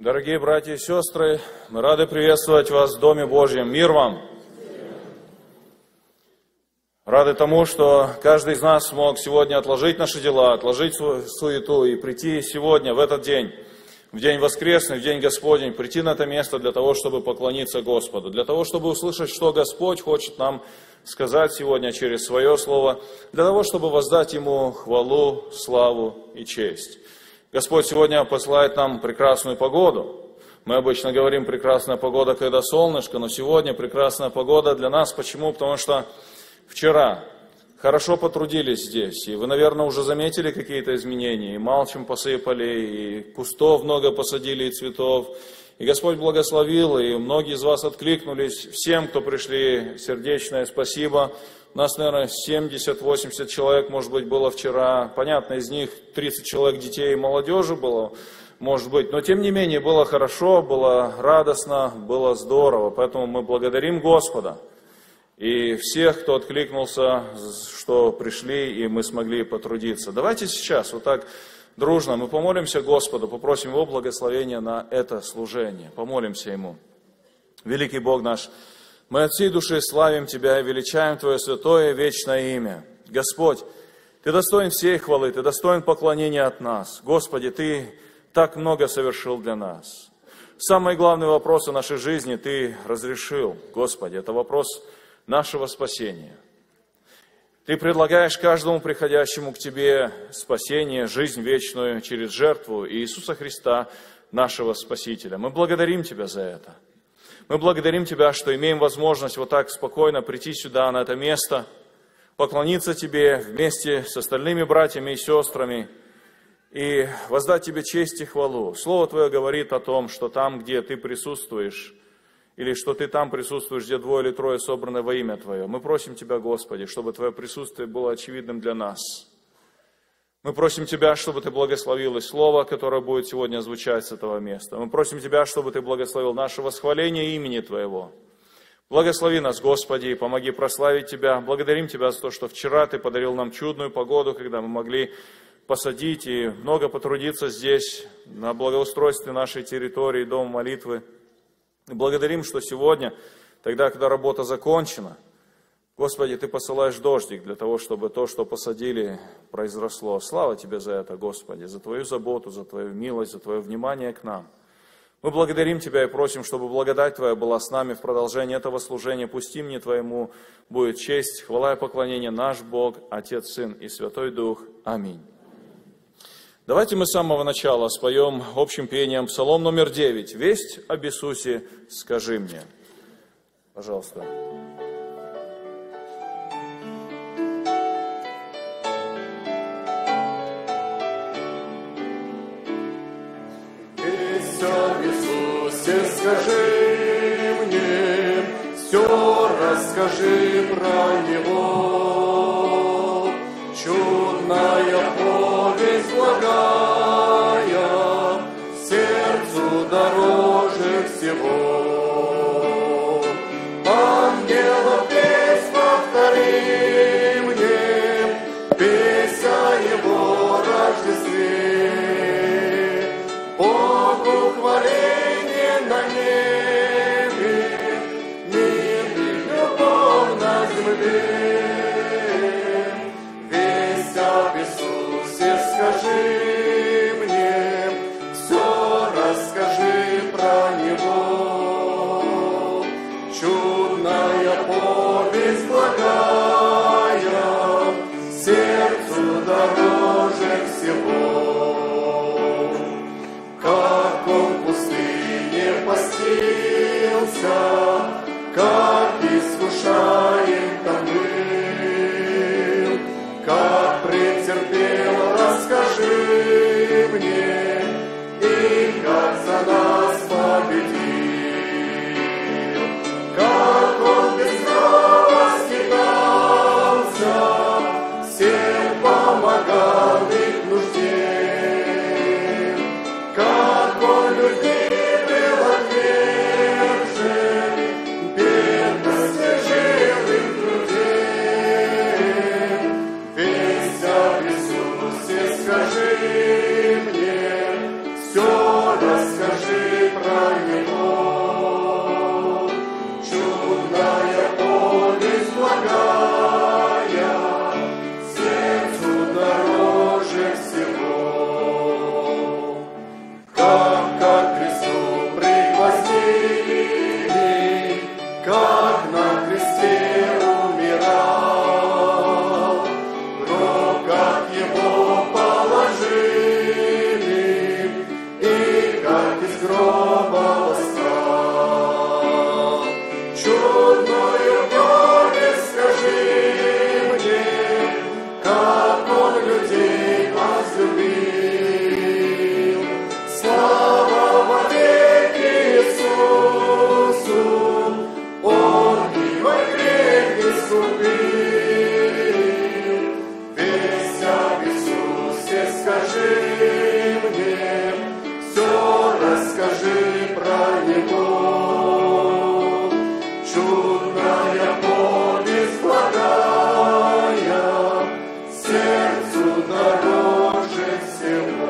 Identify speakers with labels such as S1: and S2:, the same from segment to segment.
S1: Дорогие братья и сестры, мы рады приветствовать вас в Доме Божьем. Мир вам! Рады тому, что каждый из нас смог сегодня отложить наши дела, отложить свою суету и прийти сегодня, в этот день, в день воскресный, в день Господень, прийти на это место для того, чтобы поклониться Господу, для того, чтобы услышать, что Господь хочет нам сказать сегодня через Свое Слово, для того, чтобы воздать Ему хвалу, славу и честь. Господь сегодня посылает нам прекрасную погоду. Мы обычно говорим прекрасная погода, когда солнышко, но сегодня прекрасная погода для нас. Почему? Потому что вчера хорошо потрудились здесь, и вы, наверное, уже заметили какие-то изменения, и малчем посыпали, и кустов много посадили, и цветов. И Господь благословил, и многие из вас откликнулись. Всем, кто пришли, сердечное спасибо. У нас, наверное, 70-80 человек, может быть, было вчера. Понятно, из них 30 человек детей и молодежи было, может быть. Но, тем не менее, было хорошо, было радостно, было здорово. Поэтому мы благодарим Господа. И всех, кто откликнулся, что пришли, и мы смогли потрудиться. Давайте сейчас вот так дружно мы помолимся Господу, попросим Его благословения на это служение. Помолимся Ему. Великий Бог наш, мы от всей души славим Тебя и величаем Твое святое вечное имя. Господь, Ты достоин всей хвалы, Ты достоин поклонения от нас. Господи, Ты так много совершил для нас. Самые главные вопросы нашей жизни Ты разрешил, Господи, это вопрос нашего спасения. Ты предлагаешь каждому приходящему к Тебе спасение, жизнь вечную через жертву Иисуса Христа, нашего Спасителя. Мы благодарим Тебя за это. Мы благодарим Тебя, что имеем возможность вот так спокойно прийти сюда, на это место, поклониться Тебе вместе с остальными братьями и сестрами и воздать Тебе честь и хвалу. Слово Твое говорит о том, что там, где Ты присутствуешь, или что Ты там присутствуешь, где двое или трое собраны во имя Твое. Мы просим Тебя, Господи, чтобы Твое присутствие было очевидным для нас. Мы просим Тебя, чтобы Ты благословил и слово, которое будет сегодня звучать с этого места. Мы просим Тебя, чтобы Ты благословил наше восхваление имени Твоего. Благослови нас, Господи, и помоги прославить Тебя. Благодарим Тебя за то, что вчера Ты подарил нам чудную погоду, когда мы могли посадить и много потрудиться здесь, на благоустройстве нашей территории, дома молитвы. И благодарим, что сегодня, тогда, когда работа закончена, Господи, Ты посылаешь дождик для того, чтобы то, что посадили, произросло. Слава Тебе за это, Господи, за Твою заботу, за Твою милость, за Твое внимание к нам. Мы благодарим Тебя и просим, чтобы благодать Твоя была с нами в продолжении этого служения. Пусть имени Твоему будет честь, хвала и поклонение наш Бог, Отец, Сын и Святой Дух. Аминь. Давайте мы с самого начала споем общим пением Псалом номер 9. «Весть об Иисусе скажи мне». Пожалуйста.
S2: Весть об Иисусе скажи мне, все расскажи про Него. Чудная повесть благая, сердцу дороже всего. Ангелов песнь повтори мне, песнь о Его Рождестве. Богу хваление на небе, мир и любовь на земле. Скажи мне, все расскажи про Него. Чудная повесть благая, сердцу дороже всего. Как Он в пустыне постился, как искушаем там был, как претерпел, расскажи мне, и как за нас победил. Как Он без слова скитался, всем помогал их нужде. Как Он людей был отвержен, бедность жил им в труде. Весть об Иисусе скажи мне, все расскажи гроба восстал. Чудную повесть скажи мне, как он людей возлюбил. Слава вовеки Иисусу, он и мой грех искупил. Весть об Иисусе скажи мне, все расскажи про Него. Чудная повесть благая, сердцу дороже всего.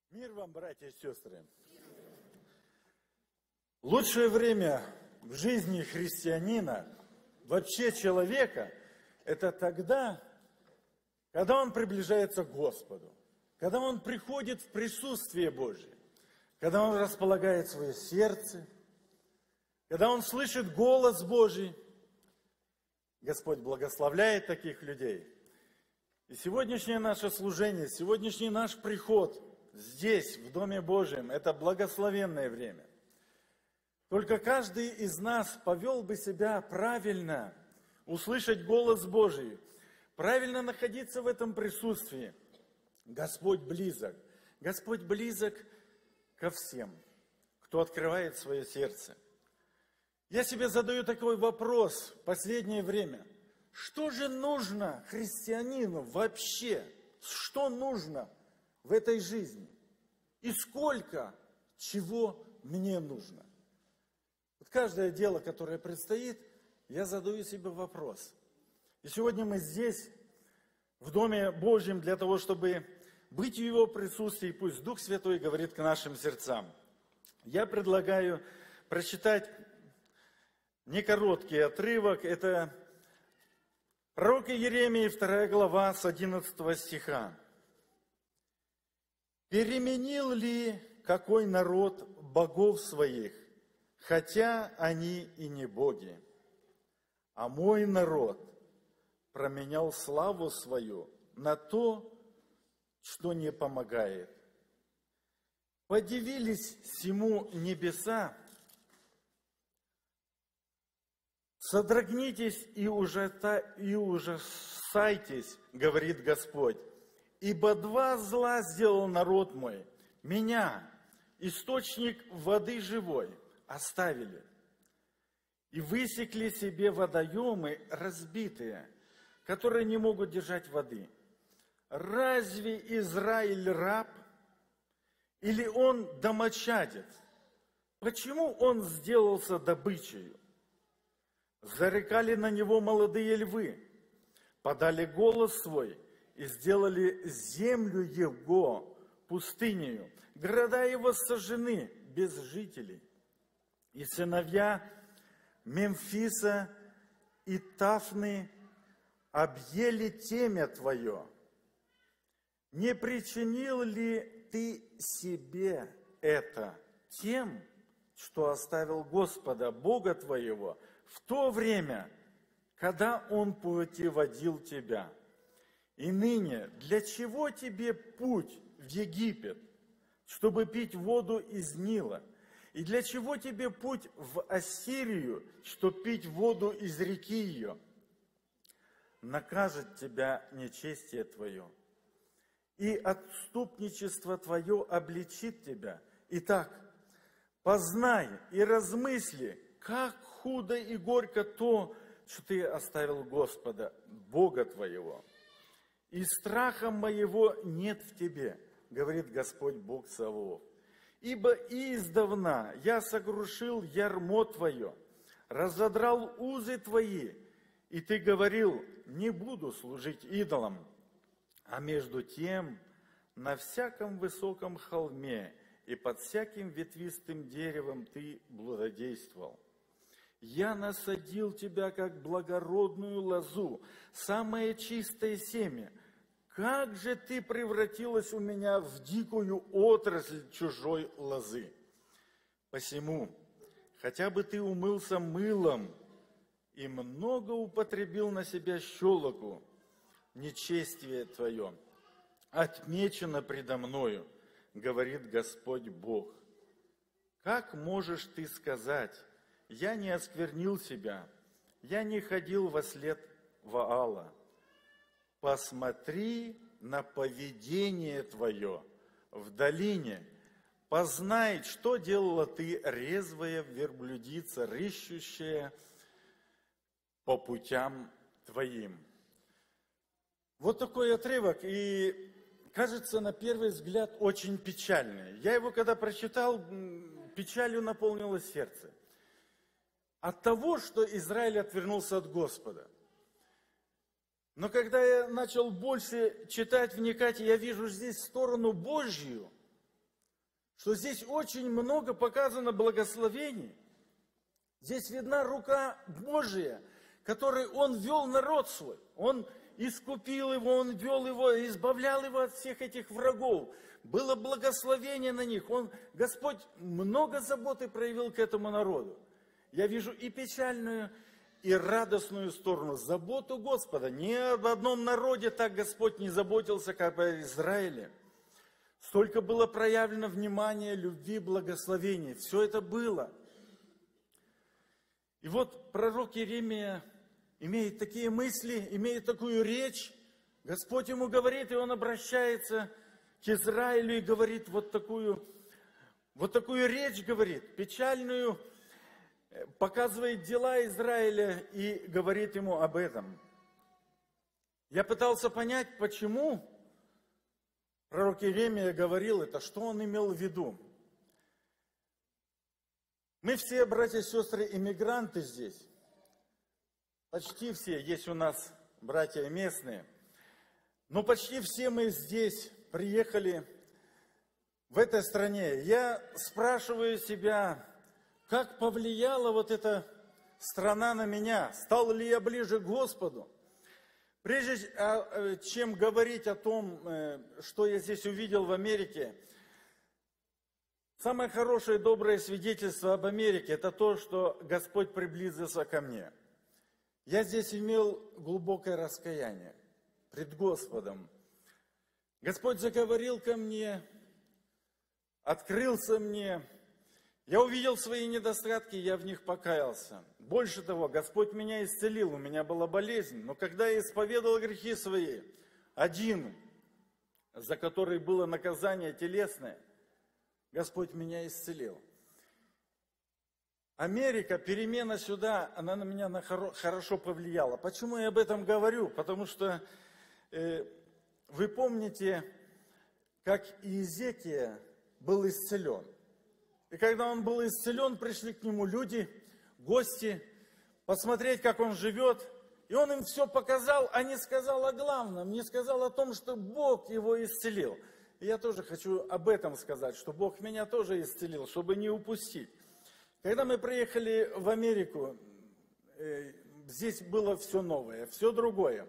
S3: Мир вам, братья и сестры! Лучшее время в жизни христианина, вообще человека, это тогда, когда он приближается к Господу, когда он приходит в присутствие Божие, когда он располагает свое сердце, когда он слышит голос Божий. Господь благословляет таких людей. И сегодняшнее наше служение, сегодняшний наш приход здесь, в Доме Божьем, это благословенное время. Только каждый из нас повел бы себя правильно, услышать голос Божий, правильно находиться в этом присутствии. Господь близок. Господь близок ко всем, кто открывает свое сердце. Я себе задаю такой вопрос в последнее время. Что же нужно христианину вообще? Что нужно в этой жизни? И сколько чего мне нужно? Вот каждое дело, которое предстоит, я задаю себе вопрос. И сегодня мы здесь, в Доме Божьем, для того, чтобы быть в Его присутствии, пусть Дух Святой говорит к нашим сердцам. Я предлагаю прочитать не короткий отрывок, это пророк Иеремии, 2 глава, с 11 стиха. «Переменил ли какой народ богов своих, хотя они и не боги? А мой народ променял славу свою на то, что не помогает. Подивились сему небеса, содрогнитесь и ужасайтесь, говорит Господь, ибо два зла сделал народ мой, меня, источник воды живой, оставили, и высекли себе водоемы разбитые, которые не могут держать воды. Разве Израиль раб, или он домочадец? Почему он сделался добычей? Зарыкали на него молодые львы, подали голос свой и сделали землю его пустынею. Города его сожжены без жителей. И сыновья Мемфиса и Тафны объели темя твое. Не причинил ли ты себе это тем, что оставил Господа, Бога твоего, в то время, когда Он путеводил тебя? И ныне, для чего тебе путь в Египет, чтобы пить воду из Нила? И для чего тебе путь в Ассирию, чтобы пить воду из реки ее? Накажет тебя нечестие твое, и отступничество твое обличит тебя. Итак, познай и размысли, как худо и горько то, что ты оставил Господа, Бога твоего. И страха моего нет в тебе, говорит Господь Бог Саваоф. Ибо издавна я сокрушил ярмо твое, разодрал узы твои, и ты говорил, не буду служить идолам. А между тем, на всяком высоком холме и под всяким ветвистым деревом ты блудодействовал. Я насадил тебя, как благородную лозу, самое чистое семя. Как же ты превратилась у меня в дикую отрасль чужой лозы? Посему, хотя бы ты умылся мылом и много употребил на себя щелоку, нечестие твое отмечено предо мною, говорит Господь Бог. Как можешь ты сказать, я не осквернил себя, я не ходил вослед Ваала? Посмотри на поведение твое в долине, познай, что делала ты, резвая верблюдица, рыщущая по путям твоим. Вот такой отрывок, и кажется, на первый взгляд, очень печальный. Я его, когда прочитал, печалью наполнилось сердце. От того, что Израиль отвернулся от Господа. Но когда я начал больше читать, вникать, я вижу здесь сторону Божью, что здесь очень много показано благословений. Здесь видна рука Божия, которой Он вел народ свой. Он искупил его, Он вел его, избавлял его от всех этих врагов. Было благословение на них. Господь много заботы проявил к этому народу. Я вижу и печальную, и радостную сторону. Заботу Господа. Ни об одном народе так Господь не заботился, как о Израиле. Столько было проявлено внимания, любви, благословения. Все это было. И вот пророк Иеремия имеет такие мысли, имеет такую речь. Господь ему говорит, и он обращается к Израилю и говорит вот такую речь, говорит, печальную, показывает дела Израиля и говорит ему об этом. Я пытался понять, почему пророк Иеремия говорил это, что он имел в виду. Мы все, братья и сестры, иммигранты здесь. Почти все, есть у нас братья местные. Но почти все мы здесь приехали в этой стране. Я спрашиваю себя, как повлияла вот эта страна на меня? Стал ли я ближе к Господу? Прежде чем говорить о том, что я здесь увидел в Америке, самое хорошее и доброе свидетельство об Америке – это то, что Господь приблизился ко мне. Я здесь имел глубокое раскаяние пред Господом. Господь заговорил ко мне, открылся мне. Я увидел свои недостатки, я в них покаялся. Больше того, Господь меня исцелил, у меня была болезнь. Но когда я исповедовал грехи свои, один, за который было наказание телесное, Господь меня исцелил. Америка, перемена сюда, она на меня хорошо повлияла. Почему я об этом говорю? Потому что вы помните, как Иезекия был исцелен. И когда он был исцелен, пришли к нему люди, гости, посмотреть, как он живет. И он им все показал, а не сказал о главном, не сказал о том, что Бог его исцелил. И я тоже хочу об этом сказать, что Бог меня тоже исцелил, чтобы не упустить. Когда мы приехали в Америку, здесь было все новое, все другое.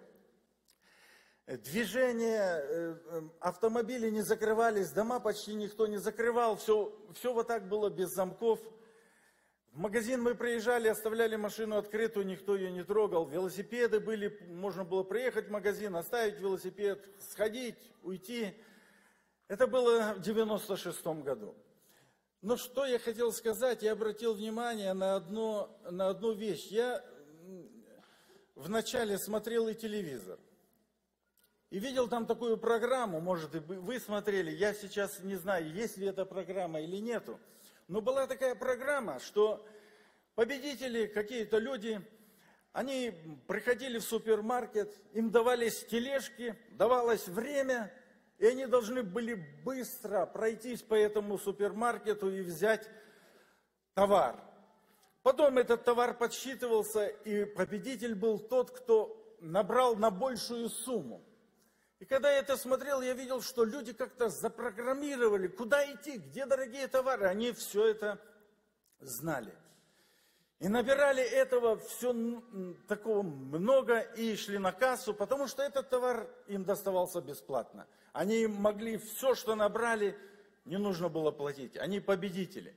S3: Движение, автомобили не закрывались, дома почти никто не закрывал, все вот так было без замков. В магазин мы приезжали, оставляли машину открытую, никто ее не трогал. Велосипеды были, можно было приехать в магазин, оставить велосипед, сходить, уйти. Это было в 96-м году. Но что я хотел сказать, я обратил внимание на одну вещь. Я вначале смотрел и телевизор. И видел там такую программу, может, и вы смотрели, я сейчас не знаю, есть ли эта программа или нету. Но была такая программа, что победители, какие-то люди, они приходили в супермаркет, им давались тележки, давалось время, и они должны были быстро пройтись по этому супермаркету и взять товар. Потом этот товар подсчитывался, и победитель был тот, кто набрал на большую сумму. И когда я это смотрел, я видел, что люди как-то запрограммировали, куда идти, где дорогие товары. Они все это знали. И набирали этого все такого много и шли на кассу, потому что этот товар им доставался бесплатно. Они могли все, что набрали, не нужно было платить. Они победители.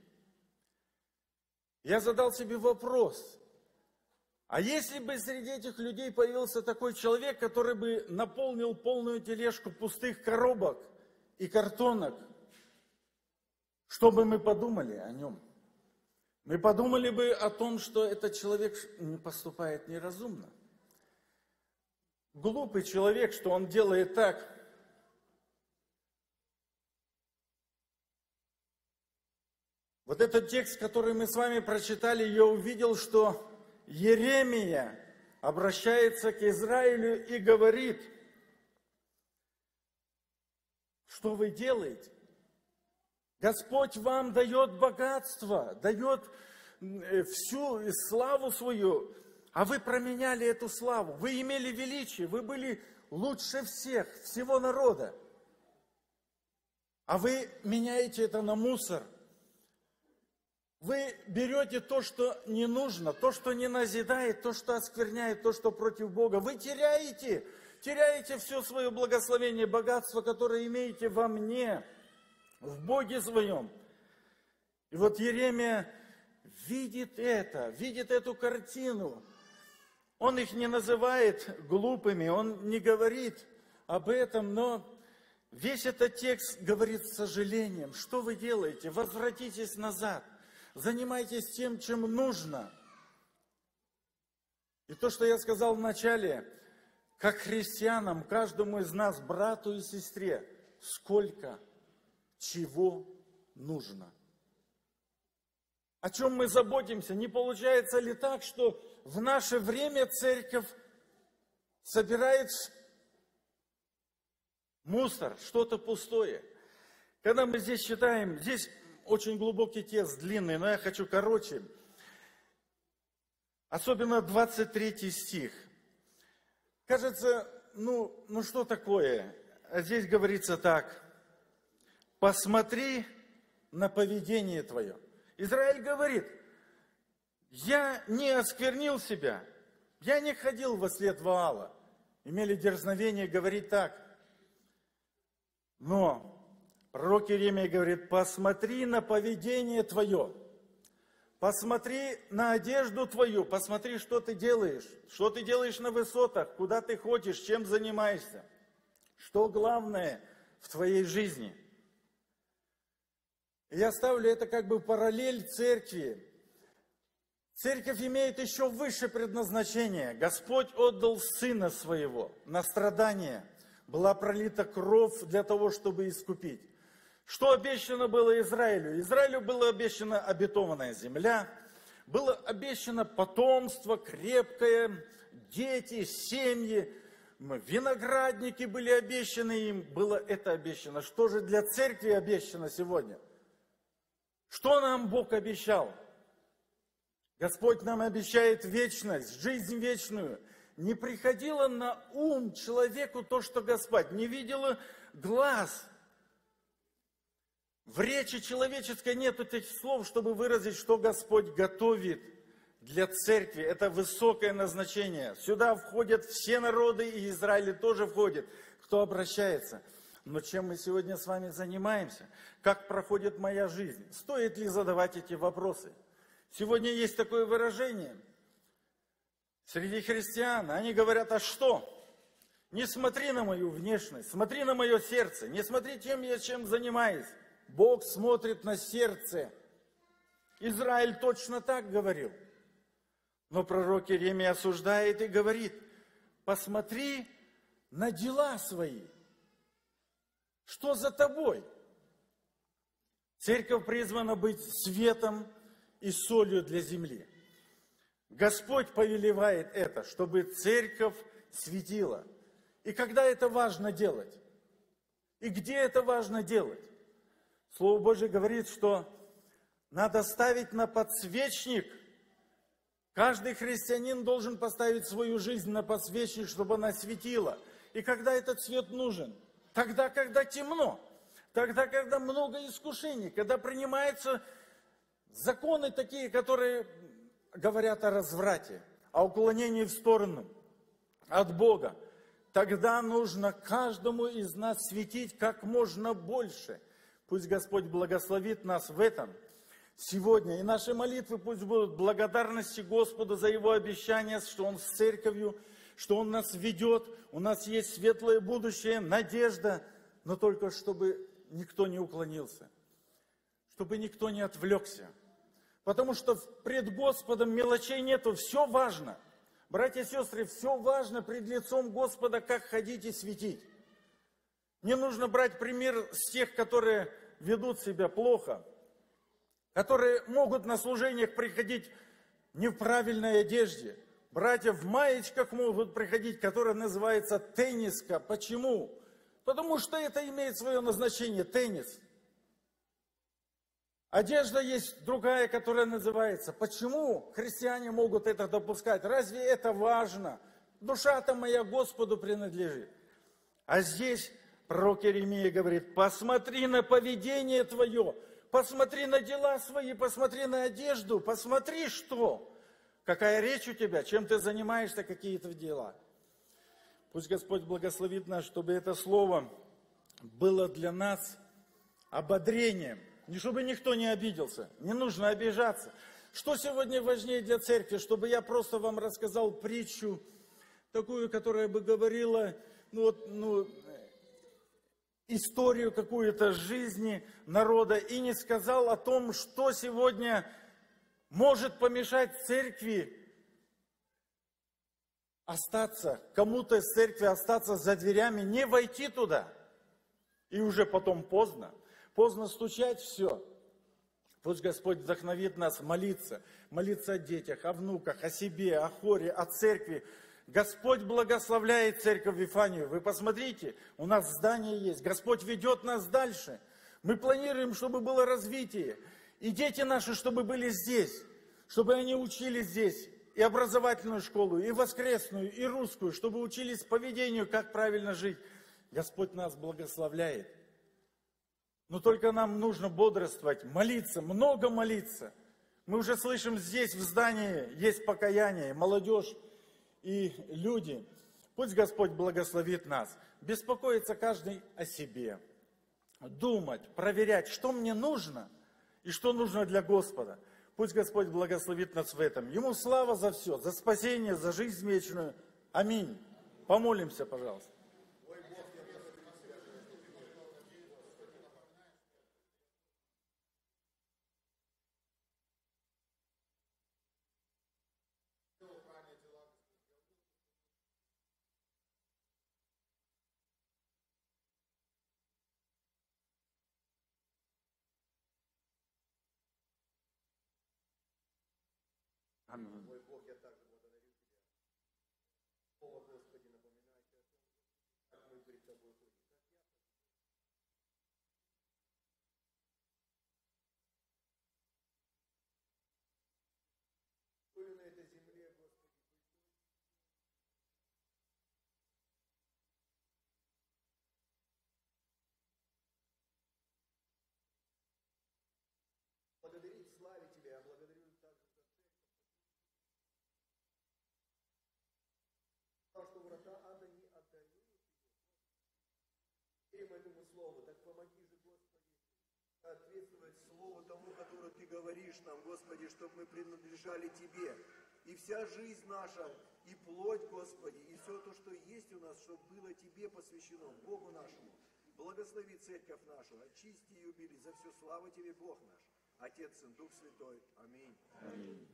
S3: Я задал себе вопрос. А если бы среди этих людей появился такой человек, который бы наполнил полную тележку пустых коробок и картонок, что бы мы подумали о нем? Мы подумали бы о том, что этот человек не поступает неразумно. Глупый человек, что он делает так. Вот этот текст, который мы с вами прочитали, я увидел, что Иеремия обращается к Израилю и говорит, что вы делаете? Господь вам дает богатство, дает всю славу свою, а вы променяли эту славу. Вы имели величие, вы были лучше всех, всего народа. А вы меняете это на мусор. Вы берете то, что не нужно, то, что не назидает, то, что оскверняет, то, что против Бога. Вы теряете все свое благословение, богатство, которое имеете во мне, в Боге своем. И вот Иеремия видит эту картину. Он их не называет глупыми, он не говорит об этом, но весь этот текст говорит с сожалением. Что вы делаете? Возвратитесь назад. Занимайтесь тем, чем нужно. И то, что я сказал в начале, как христианам, каждому из нас, брату и сестре, сколько чего нужно. О чем мы заботимся? Не получается ли так, что в наше время церковь собирает мусор, что-то пустое? Когда мы здесь читаем, здесь очень глубокий текст, длинный, но я хочу короче. Особенно 23 стих. Кажется, ну что такое? А здесь говорится так. Посмотри на поведение твое. Израиль говорит, я не осквернил себя, я не ходил во след Ваала. Имели дерзновение говорить так. Но пророк Иеремия говорит, посмотри на поведение твое, посмотри на одежду твою, посмотри, что ты делаешь на высотах, куда ты ходишь, чем занимаешься, что главное в твоей жизни. Я ставлю это как бы параллель церкви. Церковь имеет еще высшее предназначение. Господь отдал Сына Своего на страдания. Была пролита кровь для того, чтобы искупить. Что обещано было Израилю? Израилю было обещана обетованная земля, было обещано потомство крепкое, дети, семьи, виноградники были обещаны им, было это обещано. Что же для церкви обещано сегодня? Что нам Бог обещал? Господь нам обещает вечность, жизнь вечную. Не приходило на ум человеку то, что Господь, не видела глаз. В речи человеческой нет этих слов, чтобы выразить, что Господь готовит для церкви. Это высокое назначение. Сюда входят все народы, и Израиль тоже входит, кто обращается. Но чем мы сегодня с вами занимаемся? Как проходит моя жизнь? Стоит ли задавать эти вопросы? Сегодня есть такое выражение среди христиан. Они говорят, а что? Не смотри на мою внешность, смотри на мое сердце. Не смотри, чем занимаюсь. Бог смотрит на сердце. Израиль точно так говорил. Но пророк Иеремия осуждает и говорит, посмотри на дела свои. Что за тобой? Церковь призвана быть светом и солью для земли. Господь повелевает это, чтобы церковь светила. И когда это важно делать? И где это важно делать? Слово Божье говорит, что надо ставить на подсвечник. Каждый христианин должен поставить свою жизнь на подсвечник, чтобы она светила. И когда этот свет нужен? Тогда, когда темно. Тогда, когда много искушений. Когда принимаются законы такие, которые говорят о разврате, о уклонении в сторону от Бога. Тогда нужно каждому из нас светить как можно больше. Пусть Господь благословит нас в этом сегодня. И наши молитвы пусть будут благодарности Господу за Его обещание, что Он с церковью, что Он нас ведет, у нас есть светлое будущее, надежда, но только чтобы никто не уклонился, чтобы никто не отвлекся. Потому что пред Господом мелочей нету, все важно. Братья и сестры, все важно пред лицом Господа, как ходить и светить. Не нужно брать пример с тех, которые ведут себя плохо, которые могут на служениях приходить не в правильной одежде. Братья в маечках могут приходить, которая называется тенниска. Почему? Потому что это имеет свое назначение, теннис. Одежда есть другая, которая называется. Почему христиане могут это допускать? Разве это важно? Душа-то моя Господу принадлежит. А здесь Пророк Иеремия говорит: посмотри на поведение твое, посмотри на дела свои, посмотри на одежду, посмотри, что, какая речь у тебя, чем ты занимаешься, какие-то дела. Пусть Господь благословит нас, чтобы это слово было для нас ободрением, не чтобы никто не обиделся, не нужно обижаться. Что сегодня важнее для церкви, чтобы я просто вам рассказал притчу, такую, которая бы говорила, историю какую-то жизни народа, и не сказал о том, что сегодня может помешать церкви остаться, кому-то из церкви остаться за дверями, не войти туда. И уже потом поздно стучать, все. Пусть Господь вдохновит нас молиться о детях, о внуках, о себе, о хоре, о церкви. Господь благословляет церковь Вифанию. Вы посмотрите, у нас здание есть. Господь ведет нас дальше. Мы планируем, чтобы было развитие. И дети наши, чтобы были здесь. Чтобы они учились здесь. И образовательную школу, и воскресную, и русскую. Чтобы учились поведению, как правильно жить. Господь нас благословляет. Но только нам нужно бодрствовать, молиться, много молиться. Мы уже слышим, здесь в здании есть покаяние, молодежь и люди. Пусть Господь благословит нас. Беспокоиться каждый о себе. Думать, проверять, что мне нужно и что нужно для Господа. Пусть Господь благословит нас в этом. Ему слава за все, за спасение, за жизнь вечную. Аминь. Помолимся, пожалуйста. Аминь.
S4: Мой Бог, я также благодарю Тебя. Слово, Господи, напоминайте о том, как мы перед Тобой ходим. Были на этой земле, Господи, благодарить, славить Тебя, я благодарю также за церковь. Что врата ада не отдают его. Верим этому слову, так помоги же, Господи, соответствовать слову тому, которое Ты говоришь нам, Господи, чтобы мы принадлежали Тебе. И вся жизнь наша, и плоть, Господи, и все то, что есть у нас, чтобы было Тебе посвящено, Богу нашему. Благослови церковь нашу, очисти и убери. За все слава Тебе, Бог наш, Отец, Сын, Дух Святой. Аминь. Аминь.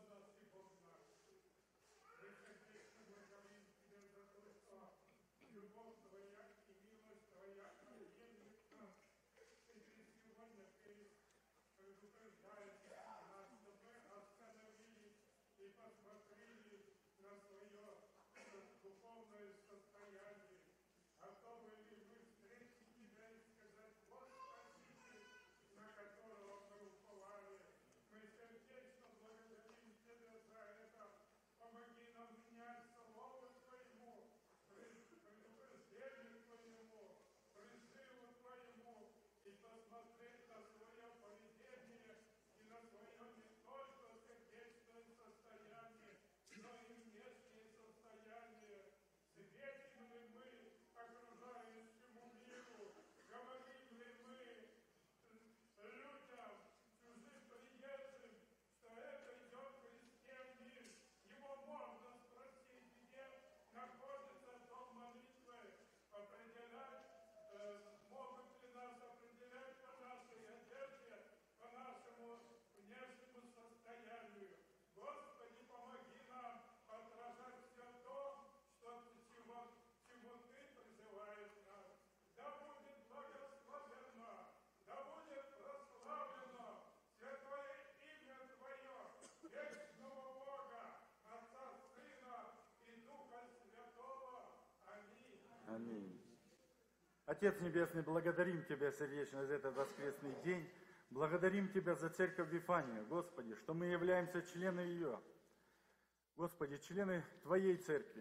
S2: Любовь Твоя и милость Твоя объемлет нас. И сегодня Ты предупреждаешь нас, чтобы мы остановились и посмотрели на свое духовное состояние. Готовы ли мы встретить Тебя и сказать: вот Спаситель, на которого мы уповали. Мы сердечно благодарим Тебя за это. Помоги нам менять Слово Твоему, предупреждению Твоему, призыву Твоему, и посмотреть на свое поведение и на свое не только сердечное состояние, но и внешнее состояние. Светим ли мы окружающему миру? Говорим ли мы людям, чужим приезжим, что это идет христианин? Его можно спросить, где находится дом молитвы, определять, могут ли нас определять по нашей одежде, по нашему внешнему состоянию. Господи, помоги нам отражать все то, чему Ты призываешь нас. Да будет благословенно, да будет прославлено святое имя Твое, вечного Бога, Отца, Сына и Духа Святого. Аминь.
S3: Аминь. Отец Небесный, благодарим Тебя сердечно за этот воскресный день. Благодарим Тебя за церковь Вифанию, Господи, что мы являемся членами ее. Господи, члены Твоей церкви.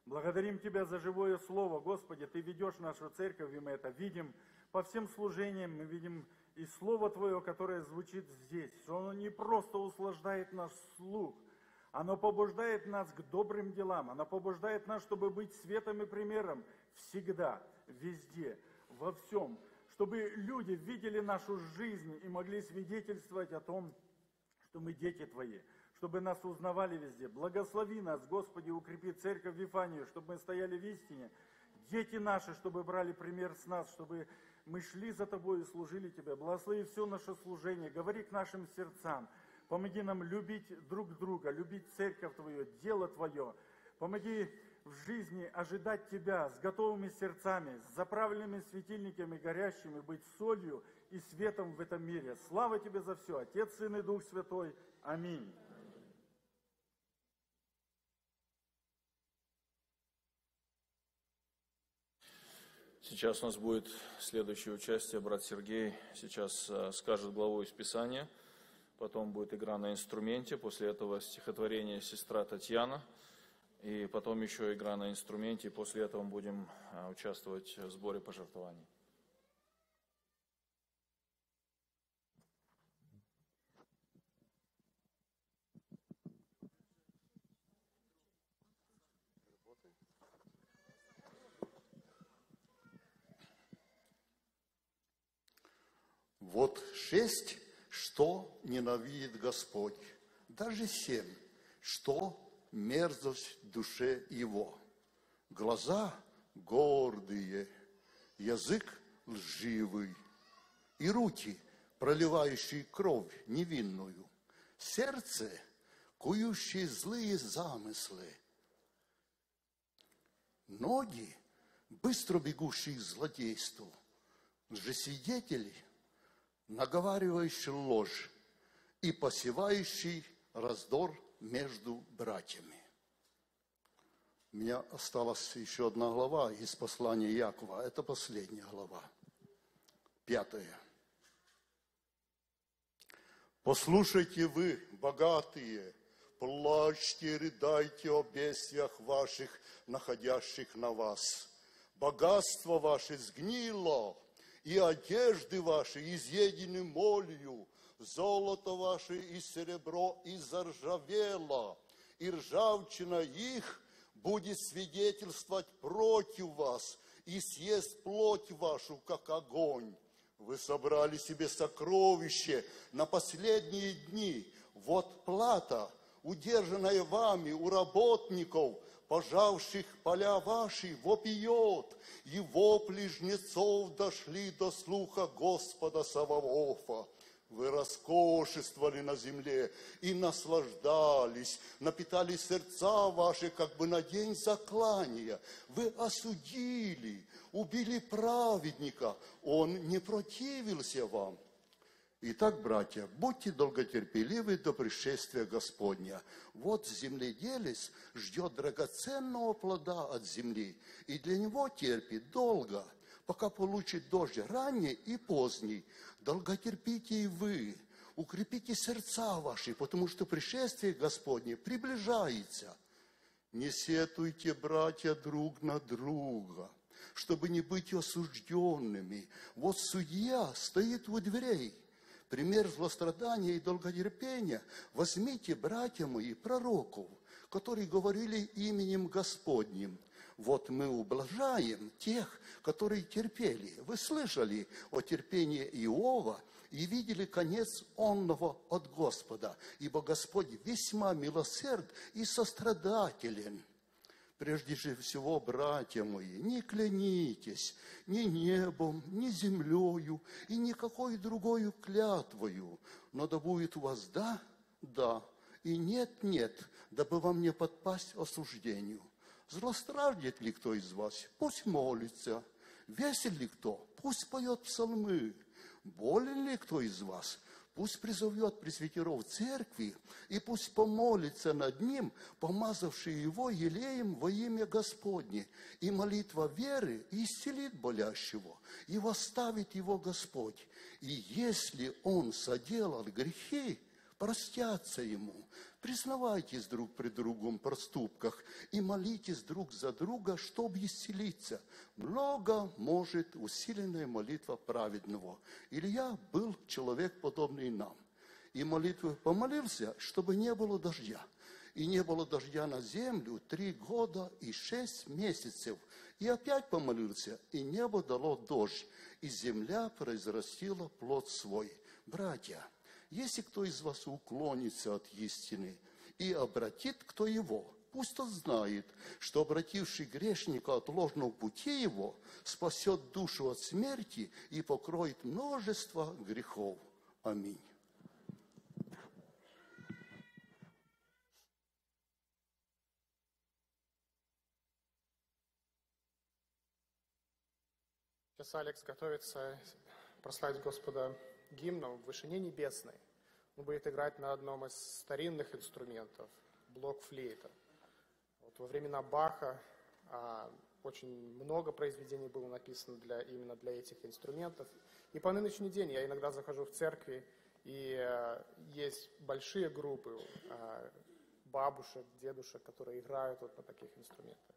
S3: Благодарим Тебя за живое Слово, Господи, Ты ведешь нашу церковь, и мы это видим. По всем служениям мы видим и Слово Твое, которое звучит здесь, что оно не просто услаждает наш слух, оно побуждает нас к добрым делам, оно побуждает нас, чтобы быть светом и примером всегда, везде, во всем, чтобы люди видели нашу жизнь и могли свидетельствовать о том, что мы дети Твои, чтобы нас узнавали везде. Благослови нас, Господи, укрепи церковь Вифанию, чтобы мы стояли в истине. Дети наши, чтобы брали пример с нас, чтобы мы шли за Тобой и служили Тебе. Благослови все наше служение, говори к нашим сердцам. Помоги нам любить друг друга, любить церковь Твою, дело Твое. Помоги в жизни ожидать Тебя с готовыми сердцами, с заправленными светильниками горящими, быть солью и светом в этом мире. Слава Тебе за все, Отец, Сын и Дух Святой. Аминь.
S1: Сейчас у нас будет следующее участие. Брат Сергей сейчас скажет главу из Писания, потом будет игра на инструменте, после этого стихотворение сестра Татьяна, и потом еще игра на инструменте, и после этого мы будем участвовать в сборе пожертвований.
S5: Вот 6, что ненавидит Господь, даже 7, что мерзость в душе его. Глаза гордые, язык лживый, и руки, проливающие кровь невинную, сердце, кующие злые замыслы, ноги, быстро бегущие к злодейству, лжесвидетели, наговаривающий ложь и посевающий раздор между братьями. У меня осталась еще одна глава из послания Иакова. Это последняя глава, 5. «Послушайте вы, богатые, плачьте и рыдайте о бедствиях ваших, находящих на вас. Богатство ваше сгнило, и одежды ваши изъедены молью, золото ваше и серебро изржавело, и ржавчина их будет свидетельствовать против вас, и съест плоть вашу, как огонь. Вы собрали себе сокровище на последние дни. Вот плата, удержанная вами у работников, пожавших поля ваши, вопиет, и вопли жнецов дошли до слуха Господа Саваофа. Вы роскошествовали на земле и наслаждались, напитали сердца ваши, как бы на день заклания. Вы осудили, убили праведника, он не противился вам. Итак, братья, будьте долготерпеливы до пришествия Господня. Вот земледелец ждет драгоценного плода от земли, и для него терпит долго, пока получит дождь ранний и поздний. Долготерпите и вы, укрепите сердца ваши, потому что пришествие Господне приближается. Не сетуйте, братья, друг на друга, чтобы не быть осужденными. Вот судья стоит у дверей. Пример злострадания и долготерпения возьмите, братья мои, пророков, которые говорили именем Господним. Вот мы ублажаем тех, которые терпели. Вы слышали о терпении Иова и видели конец онного от Господа, ибо Господь весьма милосерд и сострадателен. Прежде же всего, братья мои, не клянитесь ни небом, ни землею и никакой другой клятвою, но да будет у вас да, да, и нет, нет, дабы вам не подпасть осуждению. Злострадит ли кто из вас? Пусть молится. Весел ли кто? Пусть поет псалмы. Болен ли кто из вас? Пусть призовет пресвитеров церкви, и пусть помолится над ним, помазавший его елеем во имя Господне. И молитва веры исцелит болящего, и восставит его Господь. И если он соделал грехи, простятся ему. Признавайтесь друг при другом в проступках и молитесь друг за друга, чтобы исцелиться. Много может усиленная молитва праведного. Илья был человек, подобный нам. И молитву помолился, чтобы не было дождя. И не было дождя на землю 3 года и 6 месяцев. И опять помолился, и небо дало дождь, и земля произрастила плод свой. Братья, если кто из вас уклонится от истины и обратит кто его, пусть он знает, что обративший грешника от ложного пути его спасет душу от смерти и покроет множество грехов. Аминь.
S6: Сейчас Алекс готовится прославить Господа гимном в вышине небесной. Он будет играть на одном из старинных инструментов, блок-флейта. Вот во времена Баха очень много произведений было написано именно для этих инструментов. И по нынешний день я иногда захожу в церкви, и есть большие группы бабушек, дедушек, которые играют вот на таких инструментах.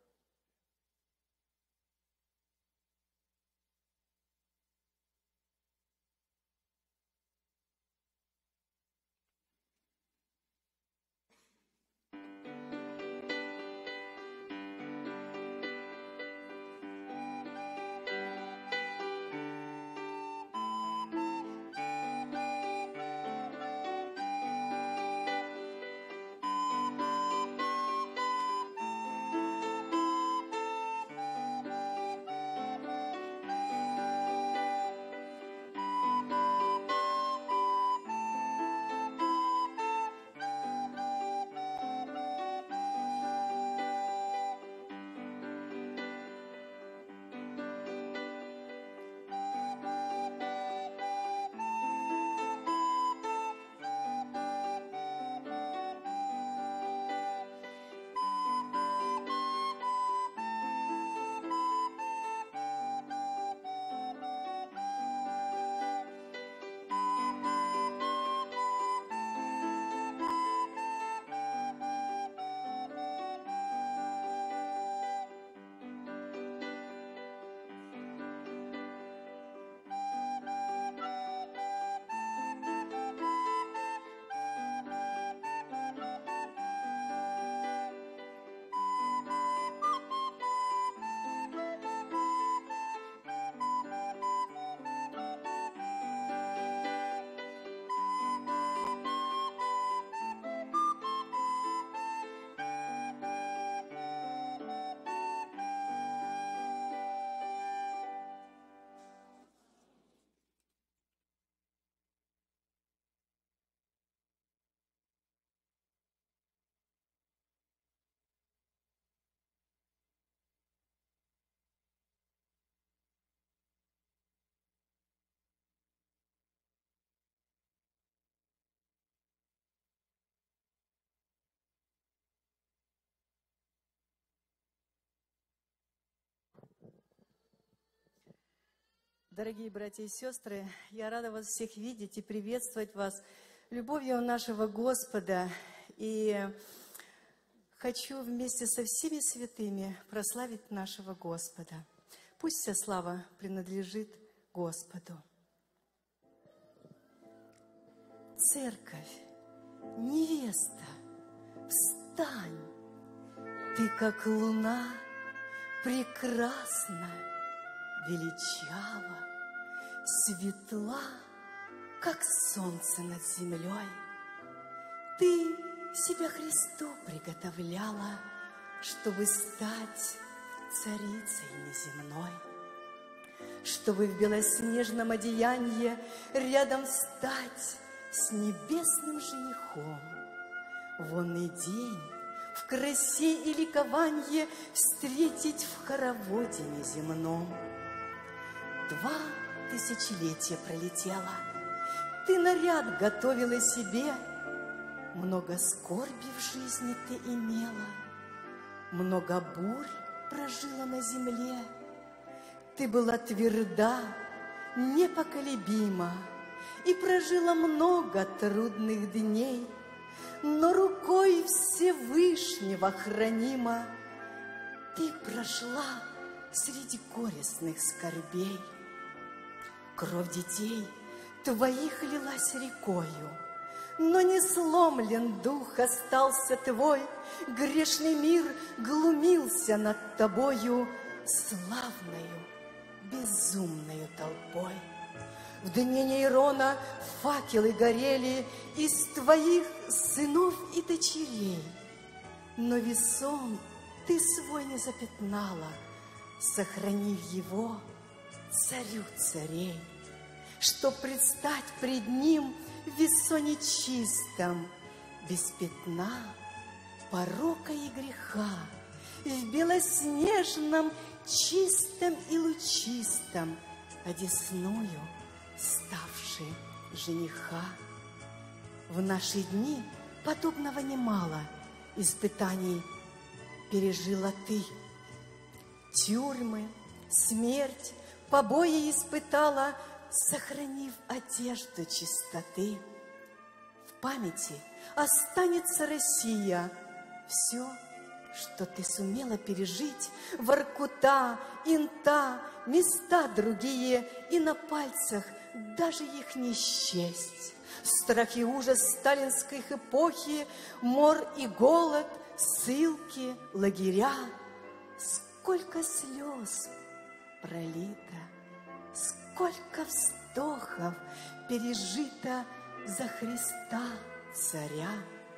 S7: Дорогие братья и сестры, я рада вас всех видеть и приветствовать вас любовью нашего Господа. И хочу вместе со всеми святыми прославить нашего Господа. Пусть вся слава принадлежит Господу. Церковь, невеста, встань, ты как луна прекрасна, величава, светла, как солнце над землей. Ты себя Христу приготовляла, чтобы стать царицей неземной, чтобы в белоснежном одеянии рядом стать с небесным женихом. Вонный день в красе и ликованье встретить в хороводе неземном. 2 тысячелетия пролетело, ты наряд готовила себе, много скорби в жизни ты имела, много бурь прожила на земле. Ты была тверда, непоколебима, и прожила много трудных дней, но рукой Всевышнего хранима ты прошла среди горестных скорбей. Кровь детей твоих лилась рекою, но не сломлен дух остался твой, грешный мир глумился над тобою славною, безумною толпой. В дне Нейрона факелы горели из твоих сынов и дочерей, но весон ты свой не запятнала, сохранив его царю царей, чтоб предстать пред ним в весоне чистом, без пятна, порока и греха, в белоснежном, чистом и лучистом, одесную ставший жениха. В наши дни подобного немало испытаний пережила ты. Тюрьмы, смерть, побои испытала, сохранив одежду чистоты. В памяти останется Россия, все, что ты сумела пережить, Воркута, Инта, места другие, и на пальцах даже их не счесть. Страх и ужас сталинской эпохи, мор и голод, ссылки, лагеря. Сколько слез пролито, сколько вздохов пережито за Христа царя.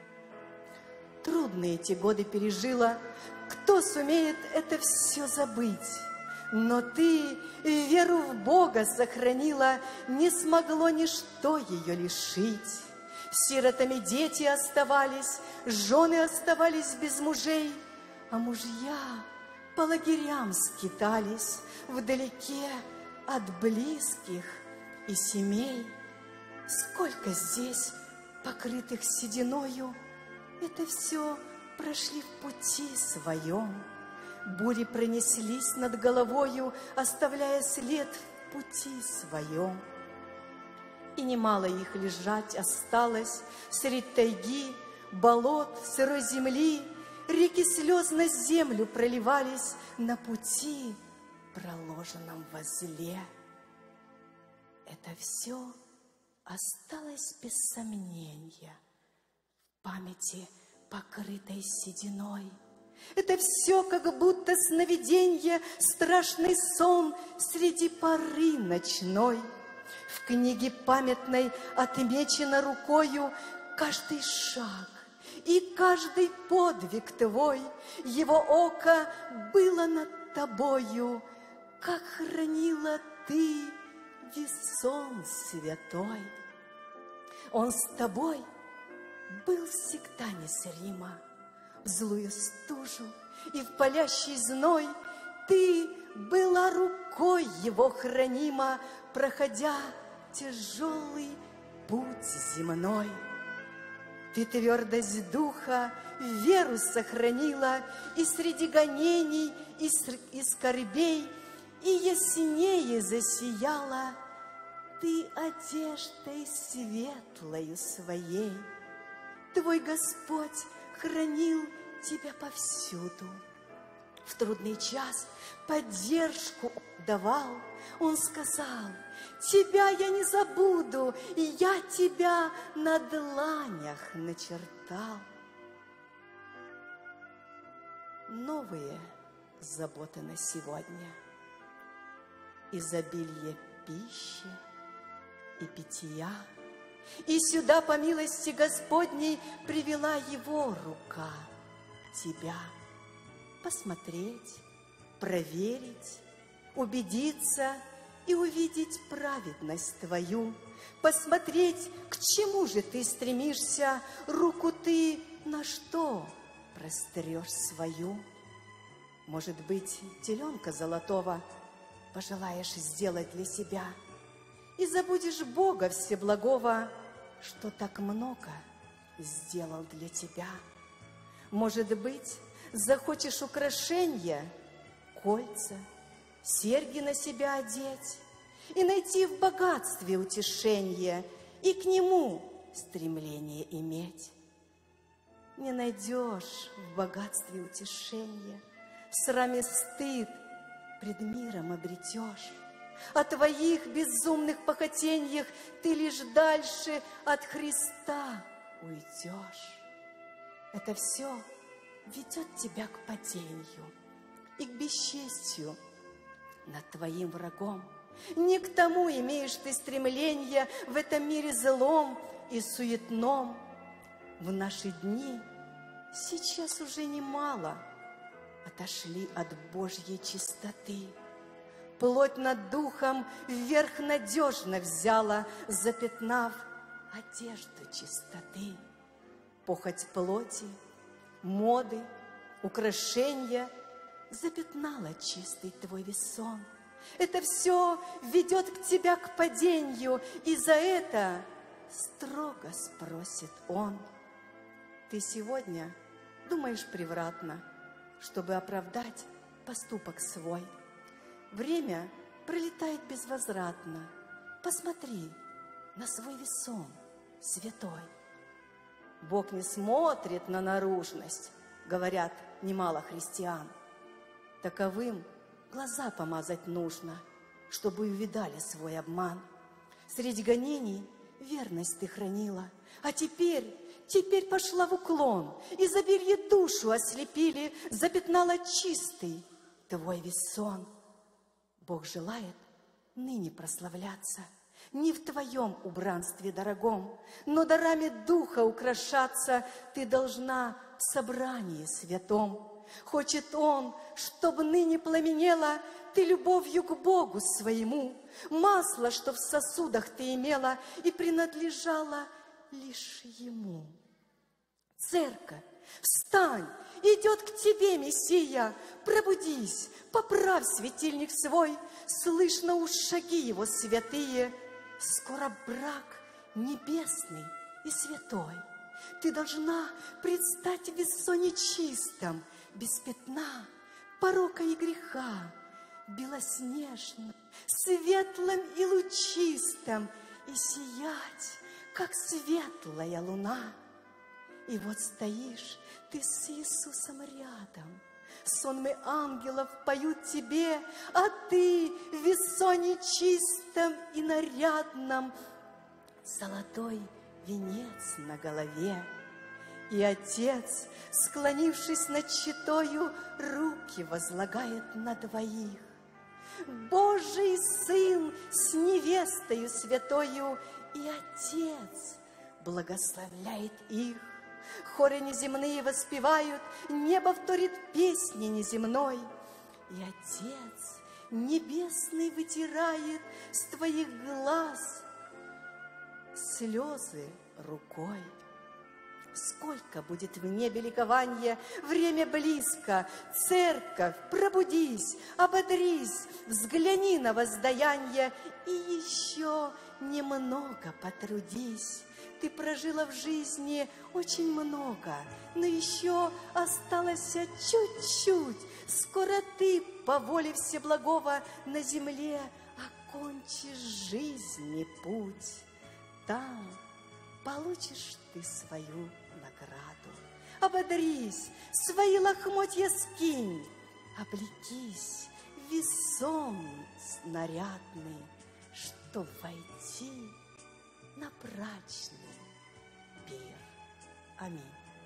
S7: Трудные эти годы пережила, кто сумеет это все забыть? Но ты веру в Бога сохранила, не смогло ничто ее лишить. Сиротами дети оставались, жены оставались без мужей, а мужья по лагерям скитались вдалеке от близких и семей. Сколько здесь покрытых сединою, это все прошли в пути своем. Бури пронеслись над головою, оставляя след в пути своем. И немало их лежать осталось средь тайги, болот, сырой земли. Реки слез на землю проливались на пути, проложенном возле. Это все осталось без сомнения в памяти, покрытой сединой. Это все как будто сновиденье, страшный сон среди поры ночной. В книге памятной отмечено рукою каждый шаг и каждый подвиг твой. Его око было над тобою, как хранила ты весон святой. Он с тобой был всегда незримо. В злую стужу и в палящий зной ты была рукой его хранима, проходя тяжелый путь земной. Ты твердость духа, веру сохранила, и среди гонений, и скорбей, и яснее засияла ты одеждой светлою своей. Твой Господь хранил тебя повсюду. В трудный час поддержку давал. Он сказал: тебя я не забуду, и я тебя на дланях начертал. Новые заботы на сегодня. Изобилие пищи и питья. И сюда, по милости Господней, привела его рука тебя посмотреть, проверить, убедиться и увидеть праведность твою, посмотреть, к чему же ты стремишься, руку ты на что прострешь свою. Может быть, теленка золотого пожелаешь сделать для себя, и забудешь Бога Всеблагого, что так много сделал для тебя. Может быть, захочешь украшения, кольца, серьги на себя одеть, и найти в богатстве утешение, и к нему стремление иметь. Не найдешь в богатстве утешения, в сраме стыд пред миром обретешь. О твоих безумных похотеньях ты лишь дальше от Христа уйдешь. Это все ведет тебя к падению и к бесчестию над твоим врагом. Не к тому имеешь ты стремление в этом мире злом и суетном. В наши дни сейчас уже немало отошли от Божьей чистоты. Плоть над духом вверх надежно взяла, запятнав одежду чистоты. Похоть плоти, моды, украшения запятнала чистый твой весон. Это все ведет к тебя к падению, и за это строго спросит он. Ты сегодня думаешь превратно, чтобы оправдать поступок свой. Время пролетает безвозвратно. Посмотри на свой весон святой. Бог не смотрит на наружность, говорят немало христиан. Таковым глаза помазать нужно, чтобы увидали свой обман. Среди гонений верность ты хранила, а теперь пошла в уклон, и заберье душу ослепили, запятнала чистый твой весон. Бог желает ныне прославляться не в твоем убранстве дорогом, но дарами духа украшаться ты должна в собрании святом. Хочет Он, чтобы ныне пламенела ты любовью к Богу своему, масло, что в сосудах ты имела и принадлежало лишь Ему. Церковь, встань, идет к тебе Мессия, пробудись, поправь светильник свой, слышно уж шаги его святые, скоро брак небесный и святой. Ты должна предстать в весоне чистом, без пятна, порока и греха, белоснежным, светлым и лучистым, и сиять, как светлая луна. И вот стоишь ты с Иисусом рядом, сонмы ангелов поют тебе, а ты в весоне чистом и нарядном, золотой венец на голове. И Отец, склонившись над четою, руки возлагает на двоих. Божий Сын с невестою святою, и Отец благословляет их. Хоры неземные воспевают, небо вторит песни неземной. И Отец небесный вытирает с твоих глаз слезы рукой. Сколько будет в небе ликования, время близко. Церковь, пробудись, ободрись, взгляни на воздаяние и еще немного потрудись. Ты прожила в жизни очень много, но еще осталось чуть-чуть. Скоро ты, по воле Всеблагого, на земле окончишь жизни путь. Там получишь ты свою награду. Ободрись, свои лохмотья скинь, облекись в весон снарядный, чтоб войти на брачный пир. Аминь.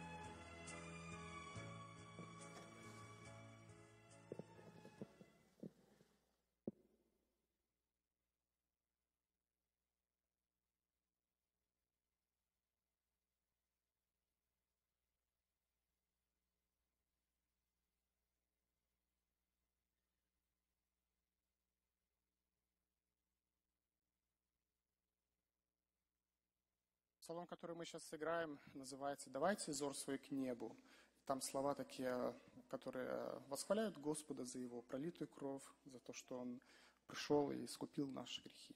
S6: Псалом, который мы сейчас сыграем, называется «Давайте взор свой к небу». Там слова такие, которые восхваляют Господа за Его пролитую кровь, за то, что Он пришел и искупил наши грехи.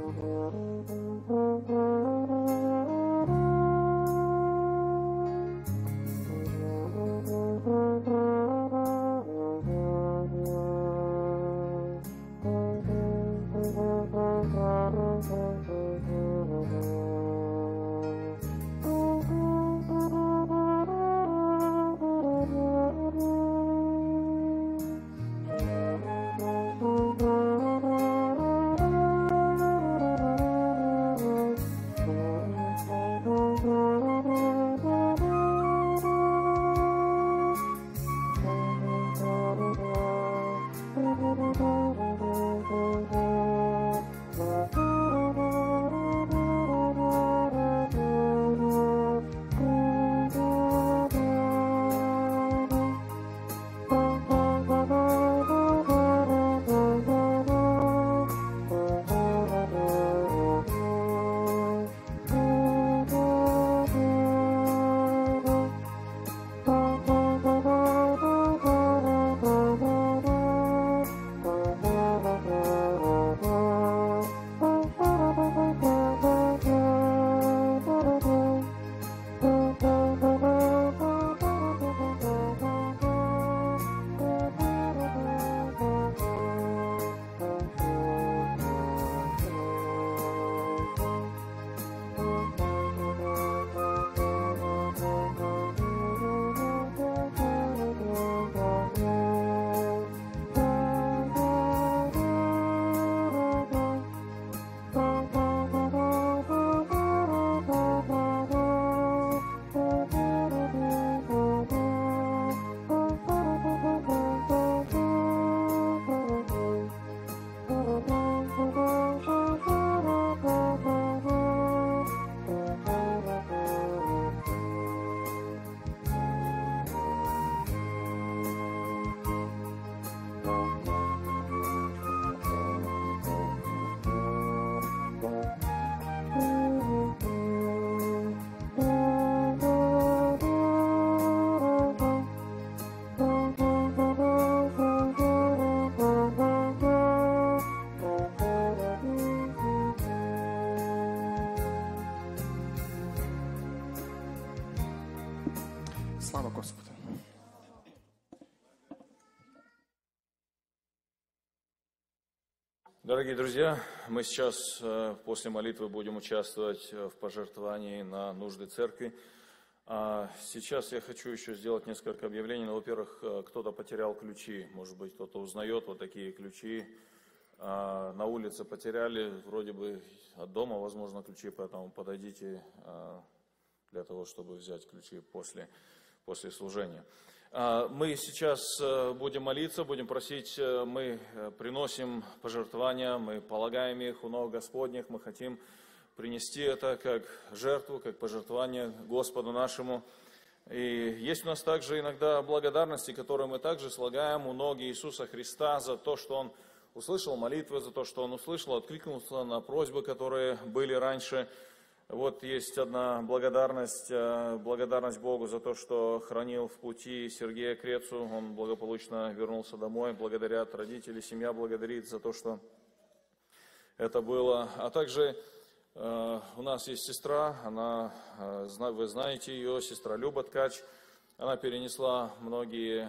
S6: Слава Господу!
S1: Дорогие друзья, мы сейчас после молитвы будем участвовать в пожертвовании на нужды церкви. Сейчас я хочу еще сделать несколько объявлений. Во-первых, кто-то потерял ключи, может быть, кто-то узнает вот такие ключи. На улице потеряли, вроде бы от дома, возможно, ключи, поэтому подойдите для того, чтобы взять ключи после служения. Мы сейчас будем молиться, будем просить, мы приносим пожертвования, мы полагаем их у ног Господних, мы хотим принести это как жертву, как пожертвование Господу нашему. И есть у нас также иногда благодарности, которые мы также слагаем у ног Иисуса Христа за то, что Он услышал молитвы, за то, что Он услышал, откликнулся на просьбы, которые были раньше. Вот есть одна благодарность Богу за то, что хранил в пути Сергея Крецу. Он благополучно вернулся домой. Благодарят родители, семья благодарит за то, что это было. А также у нас есть сестра, вы знаете ее, сестра Люба Ткач. Она перенесла многое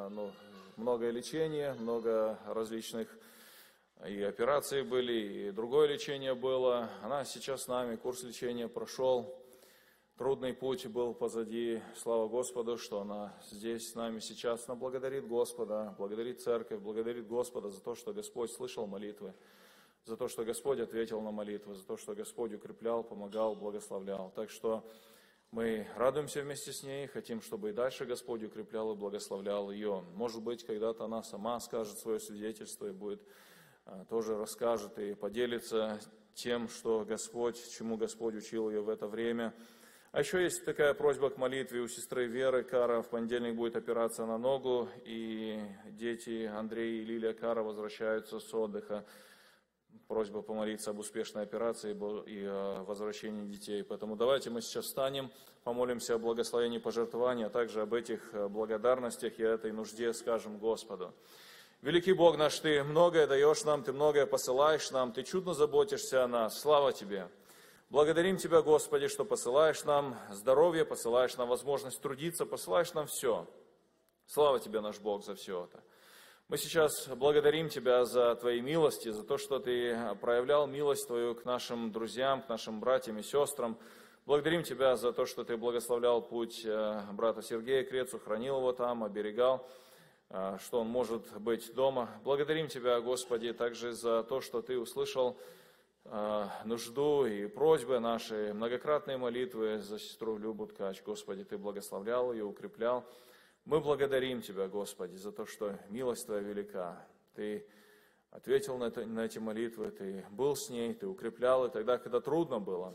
S1: лечение, много различных и операции были, и другое лечение было. Она сейчас с нами, курс лечения прошел. Трудный путь был позади. Слава Господу, что она здесь с нами сейчас. Она благодарит Господа, благодарит Церковь, благодарит Господа за то, что Господь слышал молитвы, за то, что Господь ответил на молитвы, за то, что Господь укреплял, помогал, благословлял. Так что мы радуемся вместе с ней, хотим, чтобы и дальше Господь укреплял и благословлял ее. Может быть, когда-то она сама скажет свое свидетельство и будет тоже расскажет и поделится тем, что Господь, чему Господь учил ее в это время. А еще есть такая просьба к молитве у сестры Веры Кара. В понедельник будет операция на ногу, и дети Андрей и Лилия Кара возвращаются с отдыха. Просьба помолиться об успешной операции и о возвращении детей. Поэтому давайте мы сейчас встанем, помолимся о благословении пожертвования, а также об этих благодарностях и этой нужде скажем Господу. Великий Бог наш, Ты многое даешь нам, Ты многое посылаешь нам, Ты чудно заботишься о нас. Слава Тебе! Благодарим Тебя, Господи, что посылаешь нам здоровье, посылаешь нам возможность трудиться, посылаешь нам все. Слава Тебе, наш Бог, за все это. Мы сейчас благодарим Тебя за Твои милости, за то, что Ты проявлял милость Твою к нашим друзьям, к нашим братьям и сестрам. Благодарим Тебя за то, что Ты благословлял путь брата Сергея Крецу, хранил его там, оберегал, что он может быть дома. Благодарим Тебя, Господи, также за то, что Ты услышал нужду и просьбы наши, многократные молитвы за сестру Любу Ткач. Господи, Ты благословлял ее, укреплял. Мы благодарим Тебя, Господи, за то, что милость Твоя велика. Ты ответил на эти молитвы, Ты был с ней, Ты укреплял, и тогда, когда трудно было,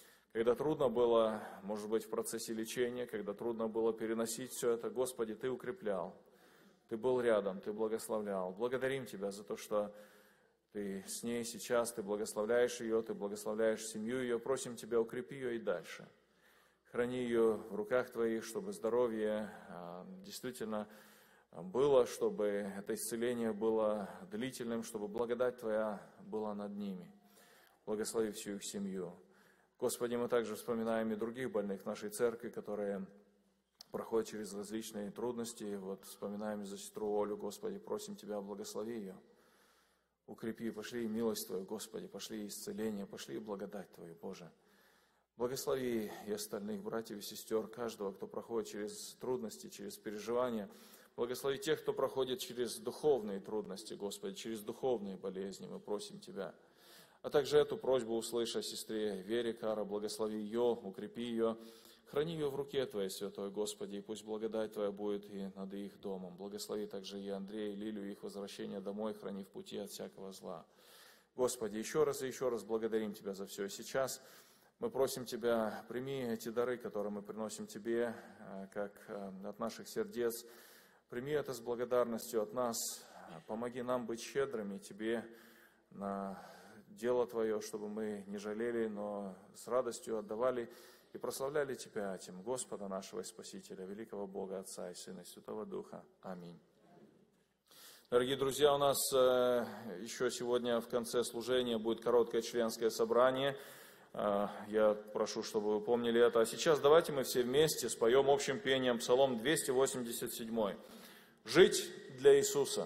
S1: может быть, в процессе лечения, когда трудно было переносить все это, Господи, Ты укреплял, Ты был рядом, Ты благословлял. Благодарим Тебя за то, что Ты с ней сейчас, Ты благословляешь ее, Ты благословляешь семью ее. Просим Тебя, укрепи ее и дальше. Храни ее в руках Твоих, чтобы здоровье действительно было, чтобы это исцеление было длительным, чтобы благодать Твоя была над ними. Благослови всю их семью. Господи, мы также вспоминаем и других больных нашей церкви, которые проходят через различные трудности. Вот вспоминаем за сестру Олю, Господи, просим Тебя, благослови ее. Укрепи, пошли милость Твою, Господи, пошли исцеление, пошли благодать Твою, Боже. Благослови и остальных братьев и сестер, каждого, кто проходит через трудности, через переживания. Благослови тех, кто проходит через духовные трудности, Господи, через духовные болезни. Мы просим Тебя. А также эту просьбу услышь о сестре Вере Кара, благослови ее, укрепи ее. Храни ее в руке Твоей, Святой Господи, и пусть благодать Твоя будет и над их домом. Благослови также и Андрея, и Лилию, их возвращение домой, храни в пути от всякого зла. Господи, еще раз и еще раз благодарим Тебя за все. И сейчас мы просим Тебя, прими эти дары, которые мы приносим Тебе, как от наших сердец. Прими это с благодарностью от нас. Помоги нам быть щедрыми Тебе на дело Твое, чтобы мы не жалели, но с радостью отдавали и прославляли Тебя этим, Господа нашего и Спасителя, великого Бога, Отца и Сына и Святого Духа. Аминь. Дорогие друзья, у нас еще сегодня в конце служения будет короткое членское собрание. Я прошу, чтобы вы помнили это. А сейчас давайте мы все вместе споем общим пением Псалом 287. «Жить для Иисуса».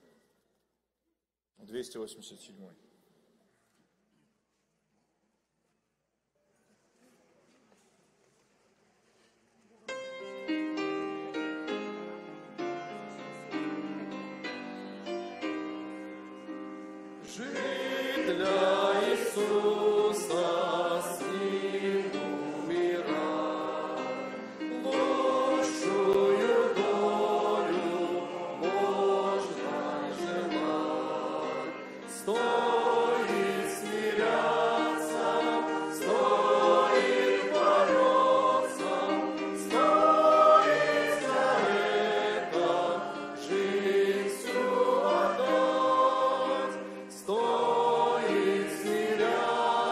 S1: 287.
S8: Жить для Иисуса, с Ним умирать, лучшую долю можно желать. Стоит смиряться, стоит бороться, стоит за это жизнь всю отдать. Стоит смиряться,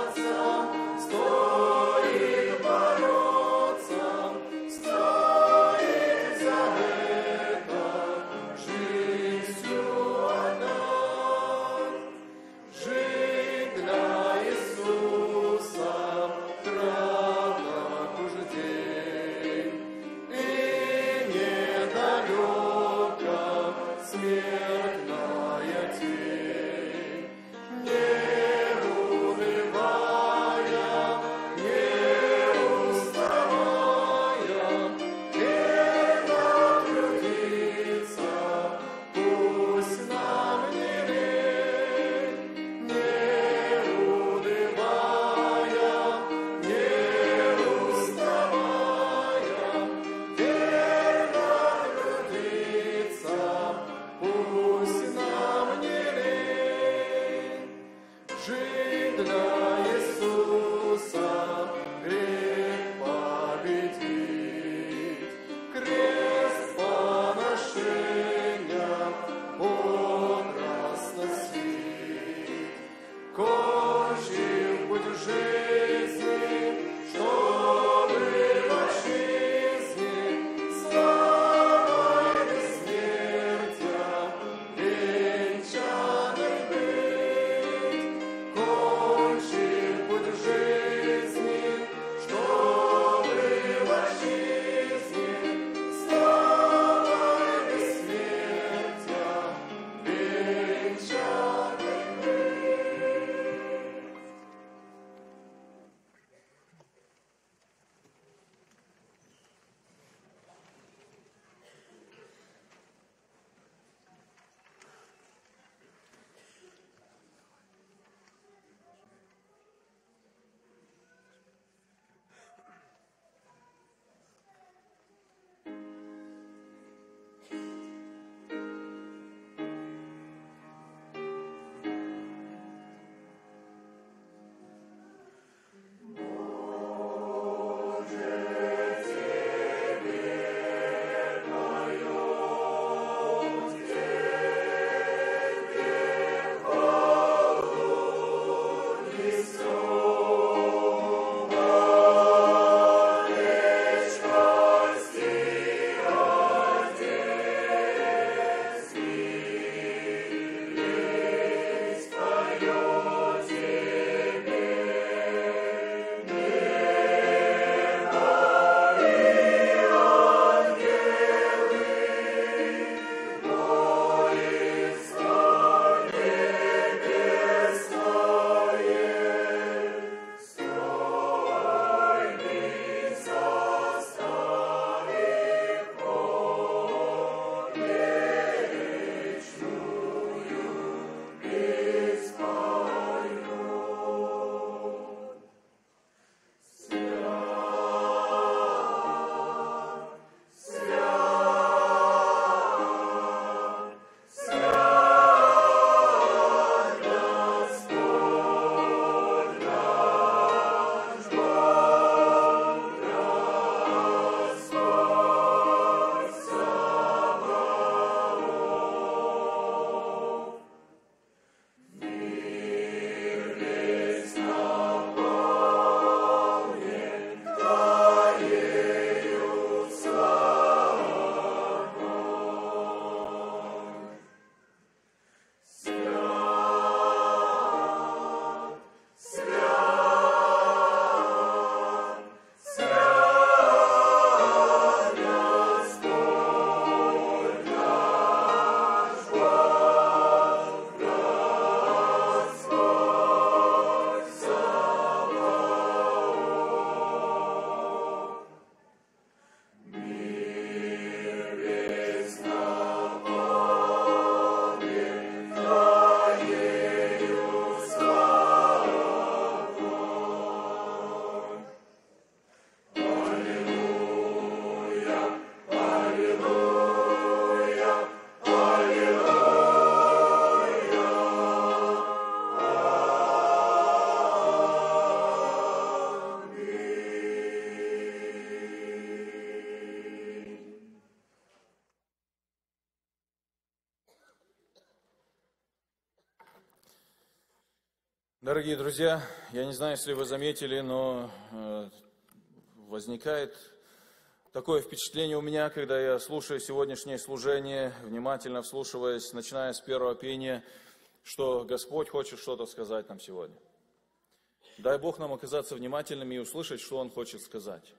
S1: Дорогие друзья, я не знаю, если вы заметили, но возникает такое впечатление у меня, когда я слушаю сегодняшнее служение, внимательно вслушиваясь, начиная с первого пения, что Господь хочет что-то сказать нам сегодня. Дай Бог нам оказаться внимательными и услышать, что Он хочет сказать.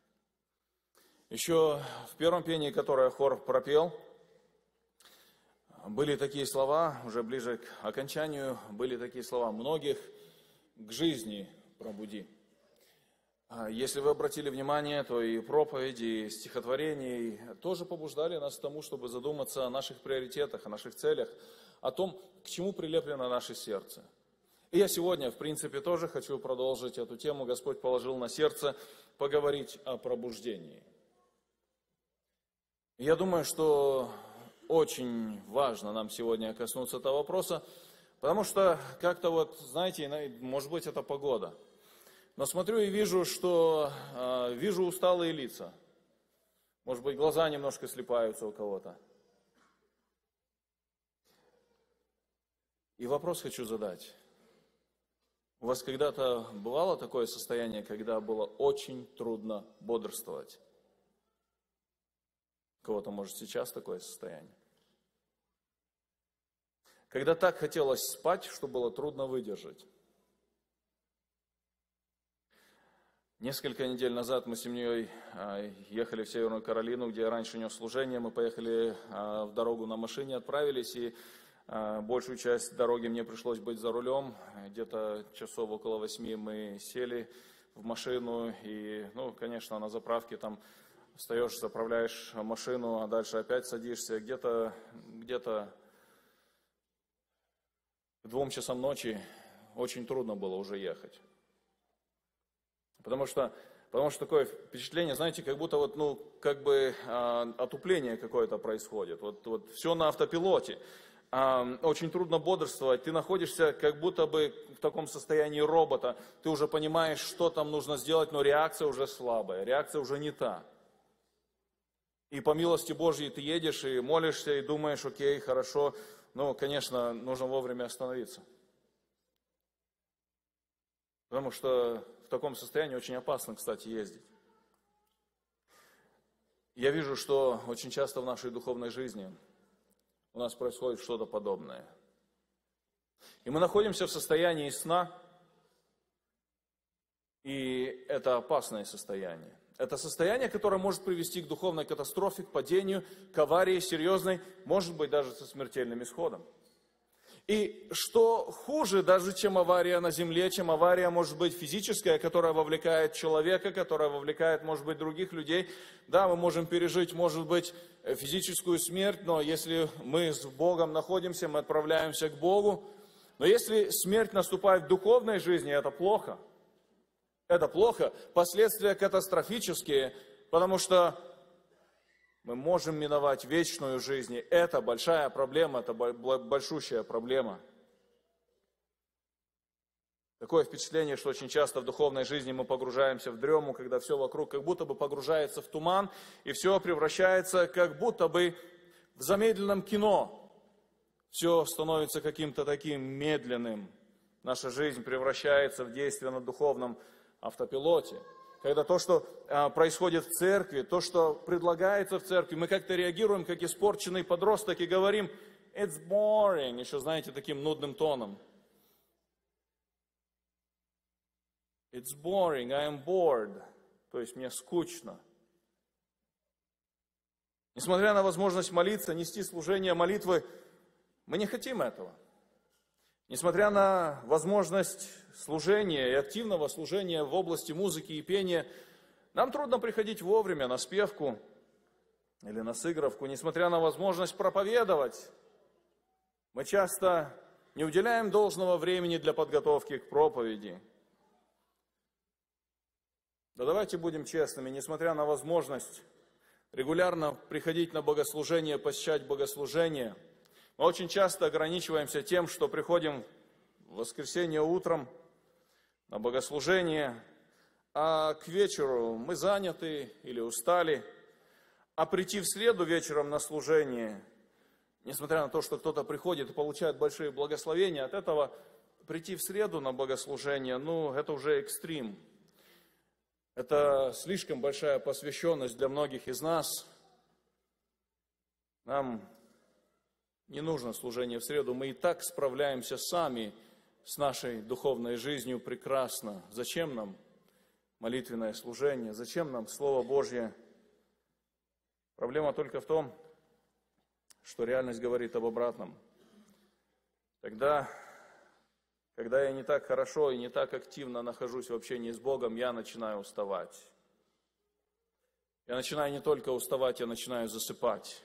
S1: Еще в первом пении, которое хор пропел, были такие слова, уже ближе к окончанию, были такие слова: многих к жизни пробуди. Если вы обратили внимание, то и проповеди, и стихотворения тоже побуждали нас к тому, чтобы задуматься о наших приоритетах, о наших целях, о том, к чему прилеплено наше сердце. И я сегодня, в принципе, тоже хочу продолжить эту тему. Господь положил на сердце поговорить о пробуждении. Я думаю, что очень важно нам сегодня коснуться этого вопроса, потому что как-то вот, знаете, может быть, это погода. Но смотрю и вижу, что вижу усталые лица. Может быть, глаза немножко слипаются у кого-то. И вопрос хочу задать. У вас когда-то бывало такое состояние, когда было очень трудно бодрствовать? У кого-то, может, сейчас такое состояние? Когда так хотелось спать, что было трудно выдержать. Несколько недель назад мы с семьей ехали в Северную Каролину, где я раньше нес служение. Мы поехали в дорогу на машине, отправились, и большую часть дороги мне пришлось быть за рулем. Где-то часов около 8 мы сели в машину, и, конечно, на заправке там встаешь, заправляешь машину, а дальше опять садишься. Где-то к 2 часам ночи очень трудно было уже ехать. Потому что такое впечатление, знаете, как будто отупление какое-то происходит. Вот все на автопилоте. Очень трудно бодрствовать. Ты находишься как будто бы в таком состоянии робота. Ты уже понимаешь, что там нужно сделать, но реакция уже слабая, реакция уже не та. И по милости Божьей ты едешь и молишься, и думаешь: окей, хорошо, конечно, нужно вовремя остановиться. Потому что в таком состоянии очень опасно, кстати, ездить. Я вижу, что очень часто в нашей духовной жизни у нас происходит что-то подобное. И мы находимся в состоянии сна, и это опасное состояние. Это состояние, которое может привести к духовной катастрофе, к падению, к аварии серьезной, может быть, даже со смертельным исходом. И что хуже даже, чем авария на земле, чем авария, может быть, физическая, которая вовлекает человека, которая вовлекает, может быть, других людей. Да, мы можем пережить, может быть, физическую смерть, но если мы с Богом находимся, мы отправляемся к Богу. Но если смерть наступает в духовной жизни, это плохо. Это плохо, последствия катастрофические, потому что мы можем миновать вечную жизнь. Это большая проблема, это большущая проблема. Такое впечатление, что очень часто в духовной жизни мы погружаемся в дрему, когда все вокруг как будто бы погружается в туман, и все превращается как будто бы в замедленном кино. Все становится каким-то таким медленным. Наша жизнь превращается в действие на духовном автопилоте. Когда то, что происходит в церкви, то, что предлагается в церкви, мы как-то реагируем, как испорченный подросток, и говорим: it's boring, еще, знаете, таким нудным тоном. It's boring, I am bored, то есть мне скучно. Несмотря на возможность молиться, нести служение молитвы, мы не хотим этого. Несмотря на возможность служения и активного служения в области музыки и пения, нам трудно приходить вовремя на спевку или на сыгровку. Несмотря на возможность проповедовать, мы часто не уделяем должного времени для подготовки к проповеди. Да давайте будем честными, несмотря на возможность регулярно приходить на богослужение, посещать богослужение, мы очень часто ограничиваемся тем, что приходим в воскресенье утром на богослужение, а к вечеру мы заняты или устали, а прийти в среду вечером на служение, несмотря на то, что кто-то приходит и получает большие благословения, от этого прийти в среду на богослужение, ну, это уже экстрим. Это слишком большая посвященность для многих из нас. Нам не нужно служение в среду, мы и так справляемся сами с нашей духовной жизнью прекрасно. Зачем нам молитвенное служение? Зачем нам Слово Божье? Проблема только в том, что реальность говорит об обратном. Тогда, когда я не так хорошо и не так активно нахожусь в общении с Богом, я начинаю уставать. Я начинаю не только уставать, я начинаю засыпать.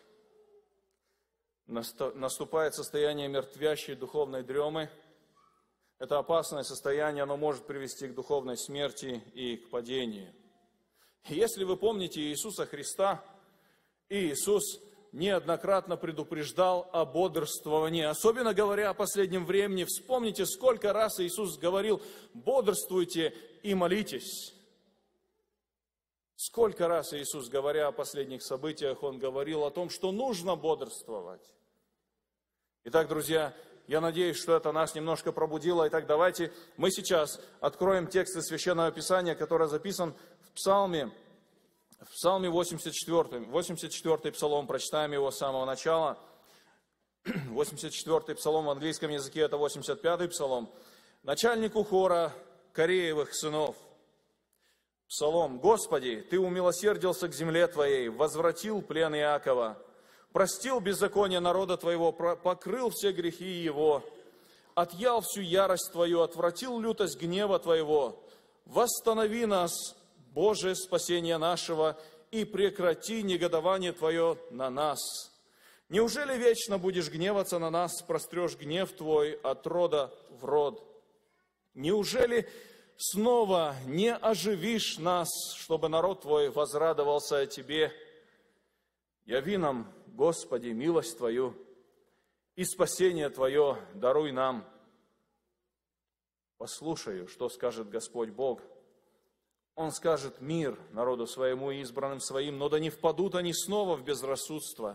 S1: Наступает состояние мертвящей духовной дремы. Это опасное состояние, оно может привести к духовной смерти и к падению. Если вы помните Иисуса Христа, Иисус неоднократно предупреждал о бодрствовании. Особенно говоря о последнем времени, вспомните, сколько раз Иисус говорил: бодрствуйте и молитесь. Сколько раз Иисус, говоря о последних событиях, Он говорил о том, что нужно бодрствовать. Итак, друзья, я надеюсь, что это нас немножко пробудило. Итак, давайте мы сейчас откроем текст из Священного Писания, который записан в Псалме 84. 84-й Псалом, прочитаем его с самого начала. 84-й Псалом в английском языке, это 85-й Псалом. Начальнику хора Кореевых сынов. Псалом. «Господи, Ты умилосердился к земле Твоей, возвратил плен Иакова, простил беззаконие народа Твоего, покрыл все грехи его, отъял всю ярость Твою, отвратил лютость гнева Твоего. Восстанови нас, Боже, спасение нашего, и прекрати негодование Твое на нас. Неужели вечно будешь гневаться на нас, прострешь гнев Твой от рода в род? Неужели снова не оживишь нас, чтобы народ Твой возрадовался о Тебе? Яви нам, Господи, милость Твою, и спасение Твое даруй нам. Послушаю, что скажет Господь Бог. Он скажет мир народу своему и избранным своим, но да не впадут они снова в безрассудство.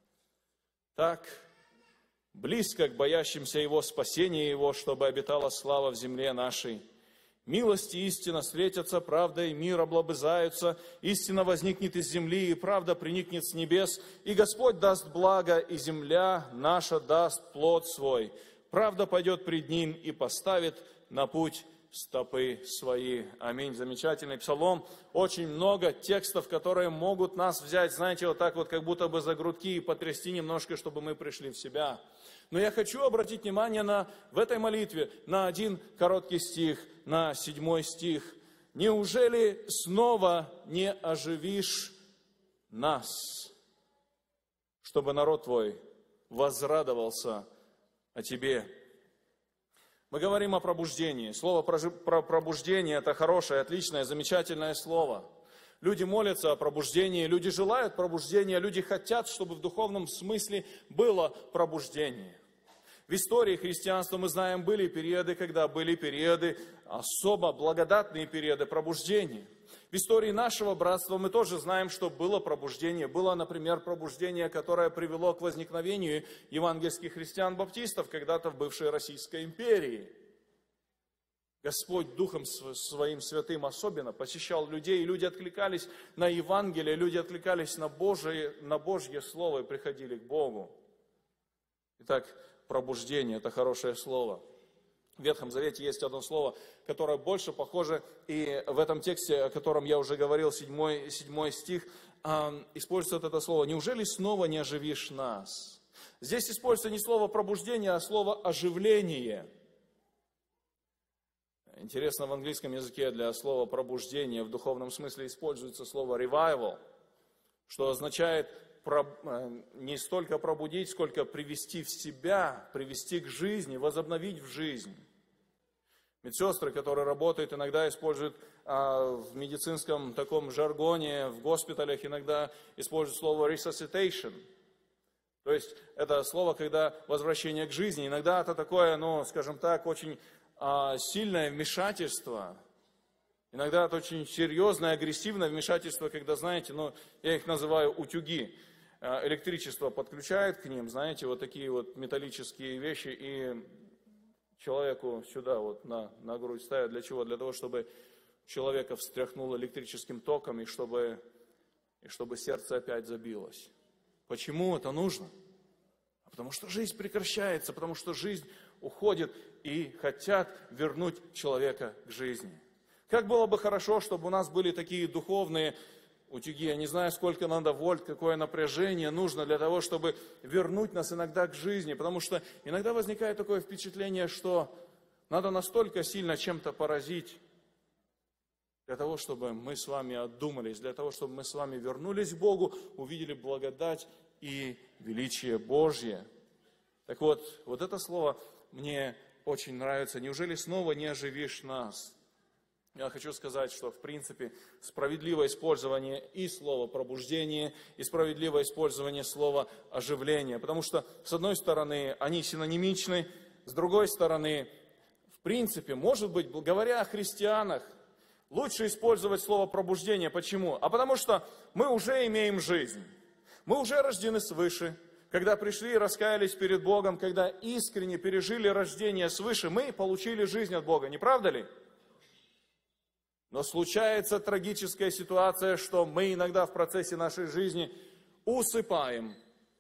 S1: Так, близко к боящимся Его спасения Его, чтобы обитала слава в земле нашей. Милость и истина встретятся, правда и мир облобызаются, истина возникнет из земли, и правда приникнет с небес, и Господь даст благо, и земля наша даст плод свой. Правда пойдет пред Ним и поставит на путь стопы свои». Аминь. Замечательный псалом. Очень много текстов, которые могут нас взять, знаете, вот так вот, как будто бы за грудки и потрясти немножко, чтобы мы пришли в себя. Но я хочу обратить внимание в этой молитве на один короткий стих, на 7 стих. «Неужели снова не оживишь нас, чтобы народ Твой возрадовался о Тебе?» Мы говорим о пробуждении. Слово про пробуждение – это хорошее, отличное, замечательное слово. Люди молятся о пробуждении, люди желают пробуждения, люди хотят, чтобы в духовном смысле было пробуждение. В истории христианства, мы знаем, были периоды, когда были периоды, особо благодатные периоды пробуждения. В истории нашего братства мы тоже знаем, что было пробуждение. Было, например, пробуждение, которое привело к возникновению евангельских христиан-баптистов когда-то в бывшей Российской империи. Господь Духом Своим Святым особенно посещал людей, и люди откликались на Евангелие, люди откликались на Божье Слово и приходили к Богу. Итак, пробуждение – это хорошее слово. В Ветхом Завете есть одно слово, которое больше похоже, и в этом тексте, о котором я уже говорил, 7 стих, используется это слово. «Неужели снова не оживишь нас?» Здесь используется не слово пробуждение, а слово оживление. Интересно, в английском языке для слова пробуждение в духовном смысле используется слово revival, что означает не столько пробудить, сколько привести в себя, привести к жизни, возобновить в жизнь. Медсестры, которые работают, иногда используют в медицинском таком жаргоне, в госпиталях иногда используют слово resuscitation. То есть это слово, когда возвращение к жизни. Иногда это такое, скажем так, очень сильное вмешательство. Иногда это очень серьезное, агрессивное вмешательство, когда, знаете, я их называю утюги. Электричество подключает к ним, знаете, вот такие вот металлические вещи, и человеку сюда вот на грудь ставят. Для чего? Для того, чтобы человека встряхнуло электрическим током и чтобы сердце опять забилось. Почему это нужно? Потому что жизнь прекращается, потому что жизнь уходит и хотят вернуть человека к жизни. Как было бы хорошо, чтобы у нас были такие духовные утюги. Я не знаю, сколько надо вольт, какое напряжение нужно для того, чтобы вернуть нас иногда к жизни. Потому что иногда возникает такое впечатление, что надо настолько сильно чем-то поразить, для того, чтобы мы с вами отдумались, для того, чтобы мы с вами вернулись к Богу, увидели благодать и величие Божье. Так вот это слово мне очень нравится. Неужели снова не оживишь нас? Я хочу сказать, что в принципе справедливое использование и слова пробуждение, и справедливое использование слова оживление. Потому что, с одной стороны, они синонимичны, с другой стороны, в принципе, может быть, говоря о христианах, лучше использовать слово пробуждение. Почему? А потому что мы уже имеем жизнь. Мы уже рождены свыше. Когда пришли и раскаялись перед Богом, когда искренне пережили рождение свыше, мы получили жизнь от Бога. Не правда ли? Но случается трагическая ситуация, что мы иногда в процессе нашей жизни усыпаем.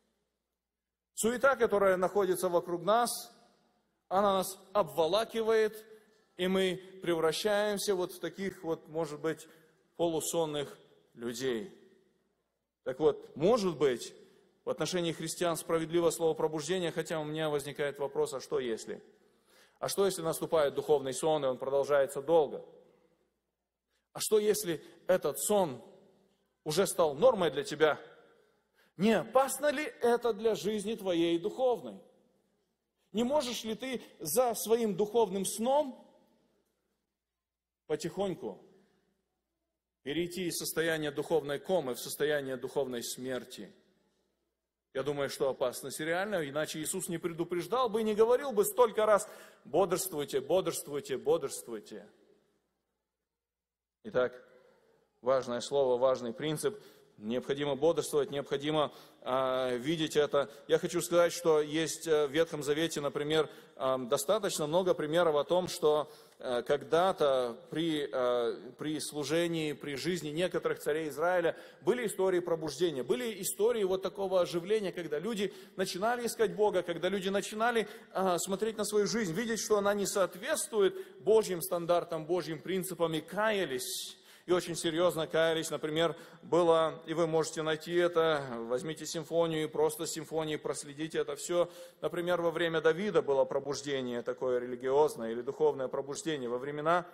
S1: Суета, которая находится вокруг нас, она нас обволакивает, и мы превращаемся вот в таких вот, может быть, полусонных людей. Так вот, может быть, в отношении христиан справедливо слово пробуждение, хотя у меня возникает вопрос, а что если? А что если наступает духовный сон, и он продолжается долго? А что если этот сон уже стал нормой для тебя? Не опасно ли это для жизни твоей духовной? Не можешь ли ты за своим духовным сном потихоньку перейти из состояния духовной комы в состояние духовной смерти? Я думаю, что опасность реальна, иначе Иисус не предупреждал бы и не говорил бы столько раз: бодрствуйте, бодрствуйте, бодрствуйте. Итак, важное слово, важный принцип. Необходимо бодрствовать, необходимо видеть это. Я хочу сказать, что есть в Ветхом Завете, например, достаточно много примеров о том, что когда-то при служении, при жизни некоторых царей Израиля были истории пробуждения, были истории вот такого оживления, когда люди начинали искать Бога, когда люди начинали смотреть на свою жизнь, видеть, что она не соответствует Божьим стандартам, Божьим принципам, и каялись. И очень серьезно каялись. Например, было, и вы можете найти это, возьмите симфонию и просто симфонии проследите это все. Например, во время Давида было пробуждение такое религиозное или духовное пробуждение. Во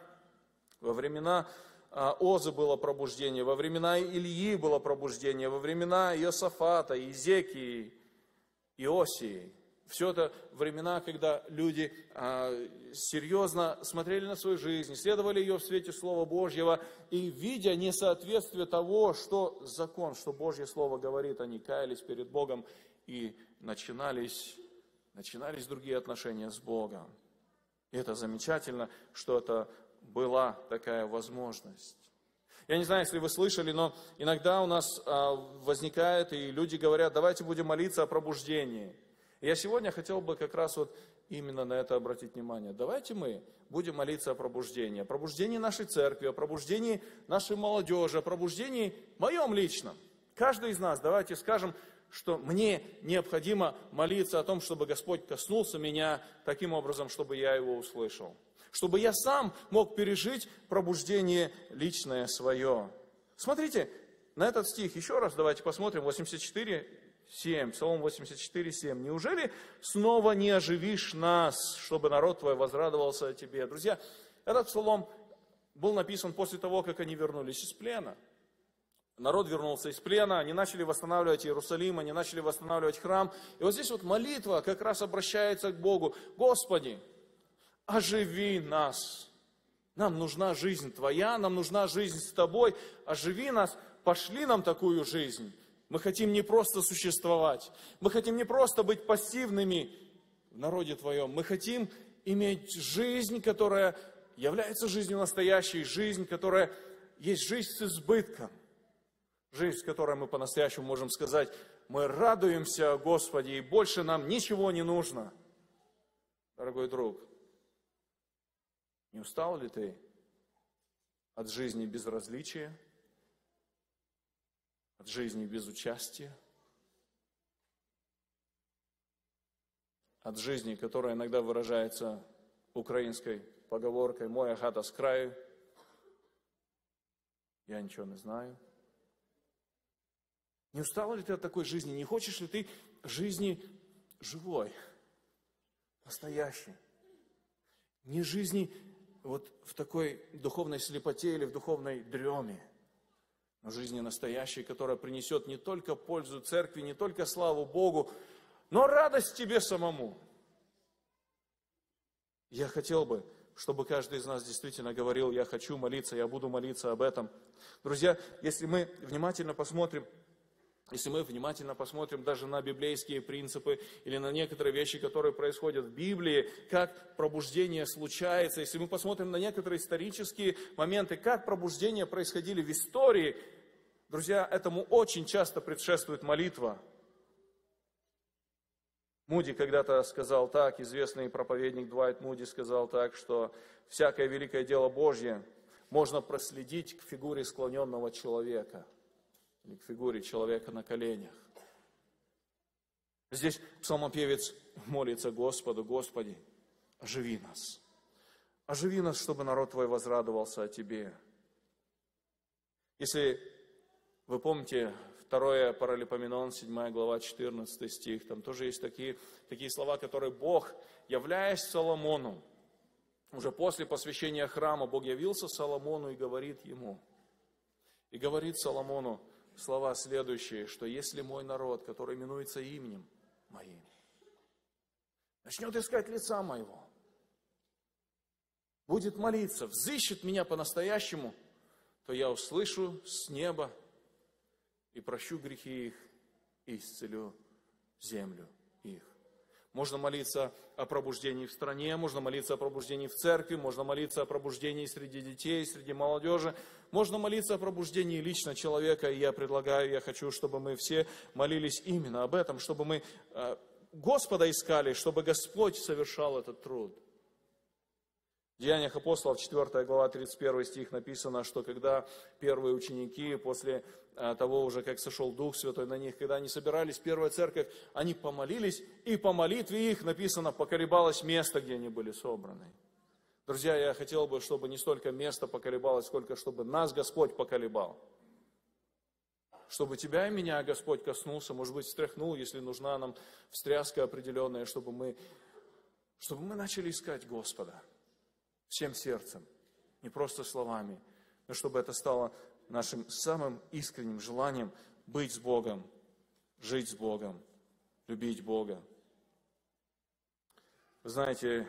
S1: времена Озы было пробуждение, во времена Ильи было пробуждение, во времена Иосафата, Иезекии, Иосии. Все это времена, когда люди серьезно смотрели на свою жизнь, исследовали ее в свете Слова Божьего, и, видя несоответствие того, что закон, что Божье Слово говорит, они каялись перед Богом, и начинались другие отношения с Богом. И это замечательно, что это была такая возможность. Я не знаю, если вы слышали, но иногда у нас возникает, и люди говорят: давайте будем молиться о пробуждении. Я сегодня хотел бы как раз вот именно на это обратить внимание. Давайте мы будем молиться о пробуждении нашей церкви, о пробуждении нашей молодежи, о пробуждении моем личном. Каждый из нас, давайте скажем, что мне необходимо молиться о том, чтобы Господь коснулся меня таким образом, чтобы я его услышал. Чтобы я сам мог пережить пробуждение личное свое. Смотрите на этот стих еще раз, давайте посмотрим, 84:7, Псалом 84:7. «Неужели снова не оживишь нас, чтобы народ твой возрадовался о тебе?» Друзья, этот псалом был написан после того, как они вернулись из плена. Народ вернулся из плена, они начали восстанавливать Иерусалим, они начали восстанавливать храм. И вот здесь вот молитва как раз обращается к Богу: «Господи, оживи нас. Нам нужна жизнь Твоя, нам нужна жизнь с Тобой. Оживи нас, пошли нам такую жизнь». Мы хотим не просто существовать, мы хотим не просто быть пассивными в народе Твоем, мы хотим иметь жизнь, которая является жизнью настоящей, жизнь, которая есть жизнь с избытком, жизнь, в которой мы по-настоящему можем сказать: мы радуемся, Господи, и больше нам ничего не нужно. Дорогой друг, Не устал ли ты от жизни безразличия, от жизни без участия, от жизни, которая иногда выражается украинской поговоркой «Моя хата с краю, я ничего не знаю». Не устал ли ты от такой жизни? Не хочешь ли ты жизни живой, настоящей? Не жизни вот в такой духовной слепоте или в духовной дреме, но жизни настоящей, которая принесет не только пользу церкви, не только славу Богу, но радость тебе самому. Я хотел бы, чтобы каждый из нас действительно говорил: я хочу молиться, я буду молиться об этом. Друзья, если мы внимательно посмотрим даже на библейские принципы или на некоторые вещи, которые происходят в Библии, как пробуждение случается, если мы посмотрим на некоторые исторические моменты, как пробуждения происходили в истории, друзья, этому очень часто предшествует молитва. Муди когда-то сказал так, известный проповедник Дуайт Муди сказал так, что всякое великое дело Божье можно проследить к фигуре склоненного человека, или к фигуре человека на коленях. Здесь псалмопевец молится Господу: Господи, оживи нас. Оживи нас, чтобы народ Твой возрадовался о Тебе. Если вы помните 2 Паралипоменон, 7 глава, 14 стих, там тоже есть такие слова, которые Бог, являясь Соломону, уже после посвящения храма, Бог явился Соломону и говорит ему, и говорит Соломону слова следующие, что если мой народ, который именуется именем моим, начнет искать лица моего, будет молиться, взыщет меня по-настоящему, то я услышу с неба и прощу грехи их, и исцелю землю их. Можно молиться о пробуждении в стране, можно молиться о пробуждении в церкви, можно молиться о пробуждении среди детей, среди молодежи, можно молиться о пробуждении лично человека. И я предлагаю, я хочу, чтобы мы все молились именно об этом, чтобы мы Господа искали, чтобы Господь совершал этот труд. В Деяниях апостолов, 4 глава, 31 стих написано, что когда первые ученики, после того уже, как сошел Дух Святой на них, когда они собирались, первая церковь, они помолились, и по молитве их, написано, поколебалось место, где они были собраны. Друзья, я хотел бы, чтобы не столько место поколебалось, сколько чтобы нас Господь поколебал. Чтобы тебя и меня Господь коснулся, может быть, встряхнул, если нужна нам встряска определенная, чтобы мы начали искать Господа всем сердцем, не просто словами, но чтобы это стало нашим самым искренним желанием быть с Богом, жить с Богом, любить Бога. Вы знаете,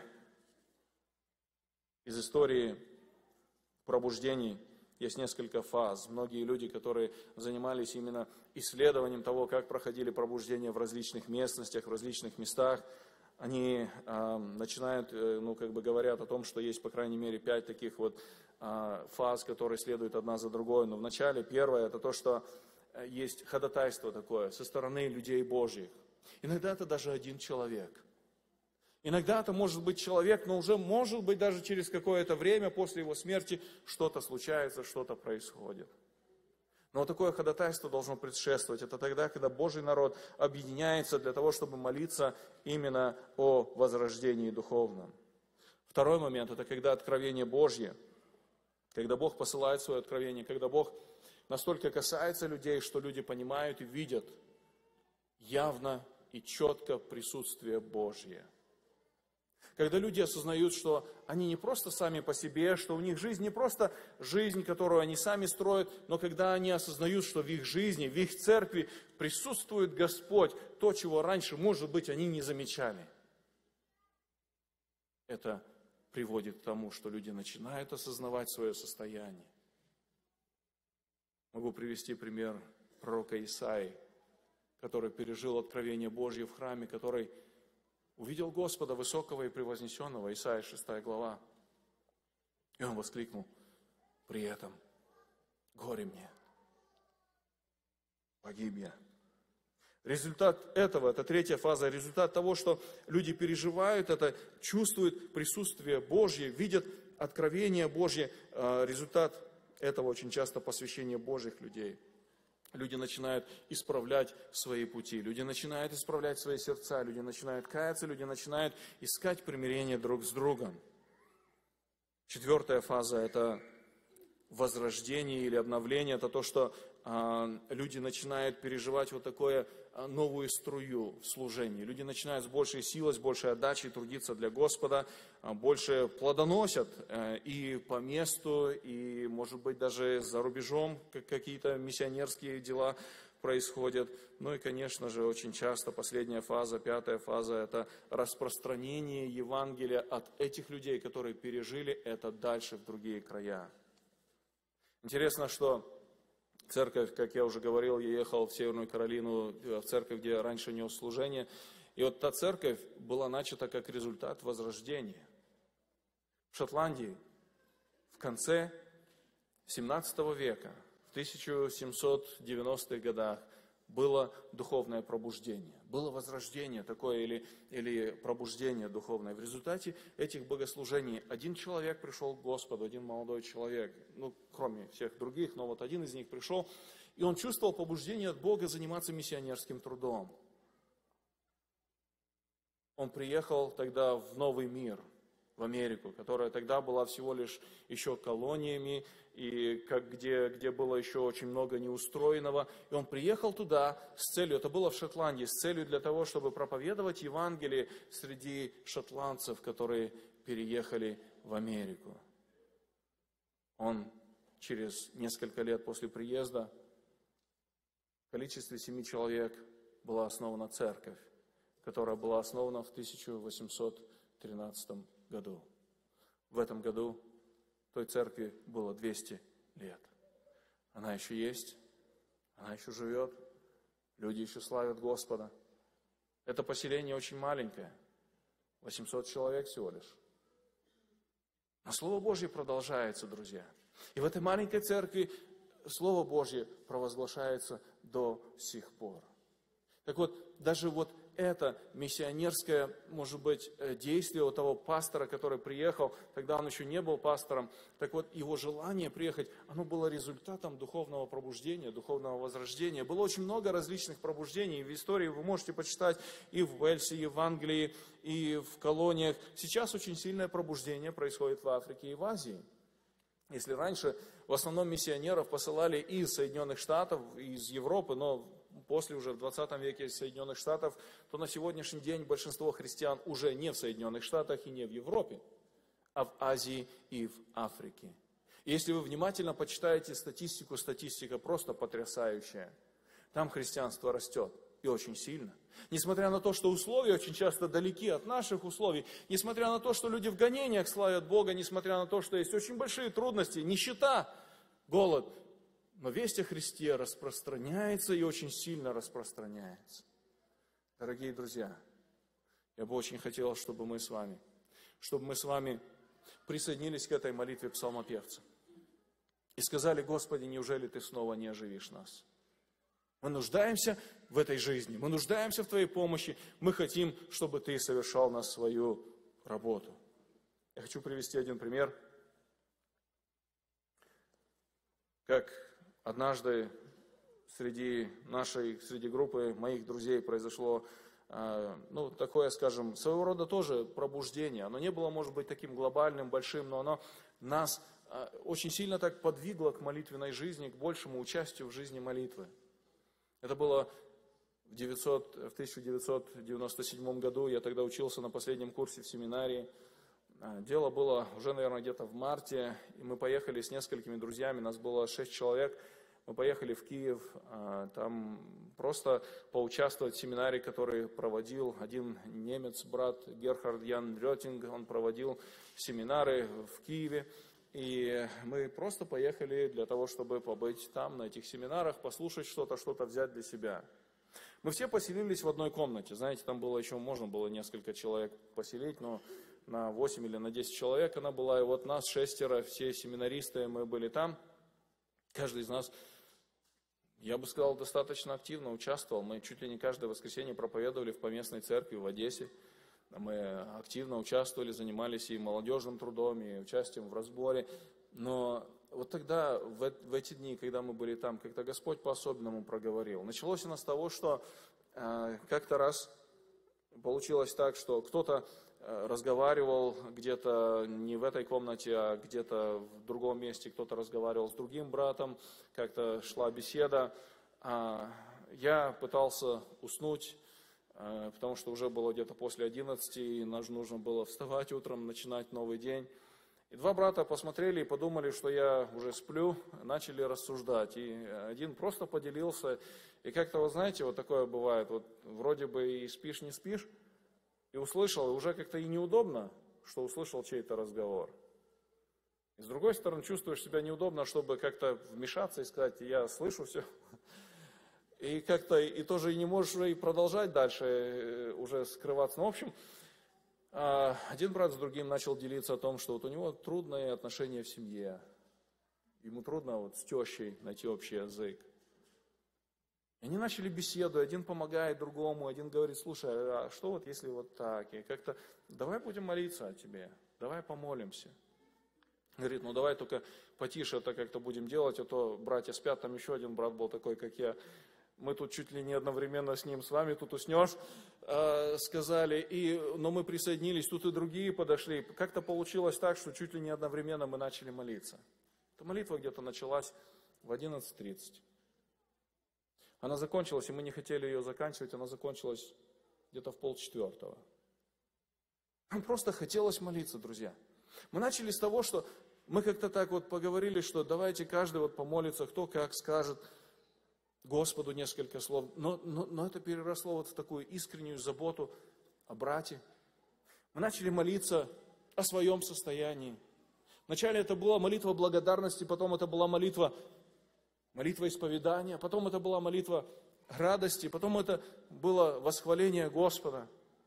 S1: из истории пробуждений есть несколько фаз. Многие люди, которые занимались именно исследованием того, как проходили пробуждения в различных местностях, в различных местах, они начинают, говорят о том, что есть, по крайней мере, 5 таких вот фаз, которые следуют одна за другой. Но вначале первое, это то, что есть ходатайство такое со стороны людей Божьих. Иногда это даже один человек. Иногда это может быть человек, но уже может быть даже через какое-то время после его смерти что-то случается, что-то происходит. Но такое ходатайство должно предшествовать. Это тогда, когда Божий народ объединяется для того, чтобы молиться именно о возрождении духовном. Второй момент – это когда откровение Божье, когда Бог посылает свое откровение, когда Бог настолько касается людей, что люди понимают и видят явно и четко присутствие Божье. Когда люди осознают, что они не просто сами по себе, что у них жизнь не просто жизнь, которую они сами строят, но когда они осознают, что в их жизни, в их церкви присутствует Господь, то, чего раньше, может быть, они не замечали. Это приводит к тому, что люди начинают осознавать свое состояние. Могу привести пример пророка Исаии, который пережил откровение Божье в храме, который увидел Господа высокого и превознесенного, Исаия 6 глава. И он воскликнул: при этом горе мне, погиб я. Результат этого, это третья фаза, результат того, что люди переживают это, чувствуют присутствие Божье, видят откровение Божье, результат этого очень часто посвящение Божьих людей. Люди начинают исправлять свои пути, люди начинают исправлять свои сердца, люди начинают каяться, люди начинают искать примирение друг с другом. Четвертая фаза – это возрождение или обновление. Это то, что люди начинают переживать вот такое новую струю в служении. Люди начинают с большей силой, с большей отдачей трудиться для Господа, больше плодоносят и по месту, и, может быть, даже за рубежом какие-то миссионерские дела происходят. Ну и, конечно же, очень часто последняя фаза, пятая фаза – это распространение Евангелия от этих людей, которые пережили это дальше в другие края. Интересно, что церковь, как я уже говорил, я ехал в Северную Каролину, в церковь, где я раньше нес служение, и вот та церковь была начата как результат возрождения. В Шотландии в конце 17 века, в 1790-х годах, было духовное пробуждение, было возрождение такое или пробуждение духовное. В результате этих богослужений один человек пришел к Господу, один молодой человек, кроме всех других, но вот один из них пришел, и он чувствовал побуждение от Бога заниматься миссионерским трудом. Он приехал тогда в Новый мир, в Америку, которая тогда была всего лишь еще колониями, и где было еще очень много неустроенного. И он приехал туда с целью, это было в Шотландии, с целью для того, чтобы проповедовать Евангелие среди шотландцев, которые переехали в Америку. Он через несколько лет после приезда в количестве 7 человек была основана церковь, которая была основана в 1813 году. В этом году той церкви было 200 лет. Она еще есть, она еще живет, люди еще славят Господа. Это поселение очень маленькое, 800 человек всего лишь. Но Слово Божье продолжается, друзья. И в этой маленькой церкви Слово Божье провозглашается до сих пор. Так вот, даже вот это миссионерское, может быть, действие у того пастора, который приехал, тогда он еще не был пастором, так вот, его желание приехать, оно было результатом духовного пробуждения, духовного возрождения. Было очень много различных пробуждений, в истории вы можете почитать и в Уэльсе, и в Англии, и в колониях. Сейчас очень сильное пробуждение происходит в Африке и в Азии. Если раньше в основном миссионеров посылали из Соединенных Штатов, из Европы, но после уже в 20 веке из Соединенных Штатов, то на сегодняшний день большинство христиан уже не в Соединенных Штатах и не в Европе, а в Азии и в Африке. И если вы внимательно почитаете статистику, статистика просто потрясающая. Там христианство растет, и очень сильно. Несмотря на то, что условия очень часто далеки от наших условий, несмотря на то, что люди в гонениях славят Бога, несмотря на то, что есть очень большие трудности, нищета, голод, но весть о Христе распространяется и очень сильно распространяется. Дорогие друзья, я бы очень хотел, чтобы мы с вами присоединились к этой молитве псалмопевца и сказали: Господи, неужели Ты снова не оживишь нас? Мы нуждаемся в этой жизни, мы нуждаемся в Твоей помощи, мы хотим, чтобы Ты совершал на свою работу. Я хочу привести один пример, как однажды среди группы моих друзей произошло такое, скажем, своего рода тоже пробуждение. Оно не было, может быть, таким глобальным, большим, но оно нас очень сильно так подвигло к молитвенной жизни, к большему участию в жизни молитвы. Это было в 1997 году, я тогда учился на последнем курсе в семинарии. Дело было уже, наверное, где-то в марте, и мы поехали с несколькими друзьями, нас было 6 человек, мы поехали в Киев, там просто поучаствовать в семинаре, который проводил один немец, брат Герхард Ян Рётинг, он проводил семинары в Киеве, и мы просто поехали для того, чтобы побыть там, на этих семинарах, послушать что-то взять для себя. Мы все поселились в одной комнате, знаете, там было еще, можно было несколько человек поселить, но на 8 или на 10 человек она была, и вот нас 6, все семинаристы, мы были там. Каждый из нас, я бы сказал, достаточно активно участвовал. Мы чуть ли не каждое воскресенье проповедовали в поместной церкви в Одессе. Мы активно участвовали, занимались и молодежным трудом, и участием в разборе. Но вот тогда, в эти дни, когда мы были там, как-то Господь по-особенному проговорил. Началось оно с того, что как-то раз получилось так, что кто-то разговаривал где-то не в этой комнате, а где-то в другом месте, кто-то разговаривал с другим братом, как-то шла беседа. Я пытался уснуть, потому что уже было где-то после 11, и нужно было вставать утром, начинать новый день. И два брата посмотрели и подумали, что я уже сплю, начали рассуждать. И один просто поделился, и как-то, вот знаете, вот такое бывает, вот вроде бы и спишь, не спишь, и услышал, и уже как-то и неудобно, что услышал чей-то разговор. И с другой стороны, чувствуешь себя неудобно, чтобы как-то вмешаться и сказать, я слышу все. И как-то и тоже и не можешь уже и продолжать дальше, уже скрываться. Ну, в общем, один брат с другим начал делиться о том, что вот у него трудные отношения в семье. Ему трудно вот с тещей найти общий язык. И они начали беседу, один помогает другому, один говорит, слушай, а что вот если вот так? И как-то, давай будем молиться о тебе, давай помолимся. Говорит, ну давай только потише это как-то будем делать, а то братья спят, там еще один брат был такой, как я. Мы тут чуть ли не одновременно с ним, с вами тут уснешь, сказали, но мы присоединились, тут и другие подошли. Как-то получилось так, что чуть ли не одновременно мы начали молиться. Эта молитва где-то началась в 11:30. Она закончилась, и мы не хотели ее заканчивать, она закончилась где-то в 3:30. Нам просто хотелось молиться, друзья. Мы начали с того, что мы как-то так вот поговорили, что давайте каждый вот помолится, кто как скажет Господу несколько слов. Но это переросло вот в такую искреннюю заботу о брате. Мы начали молиться о своем состоянии. Вначале это была молитва благодарности, потом это была молитва исповедания, потом это была молитва радости, потом это было восхваление Господа.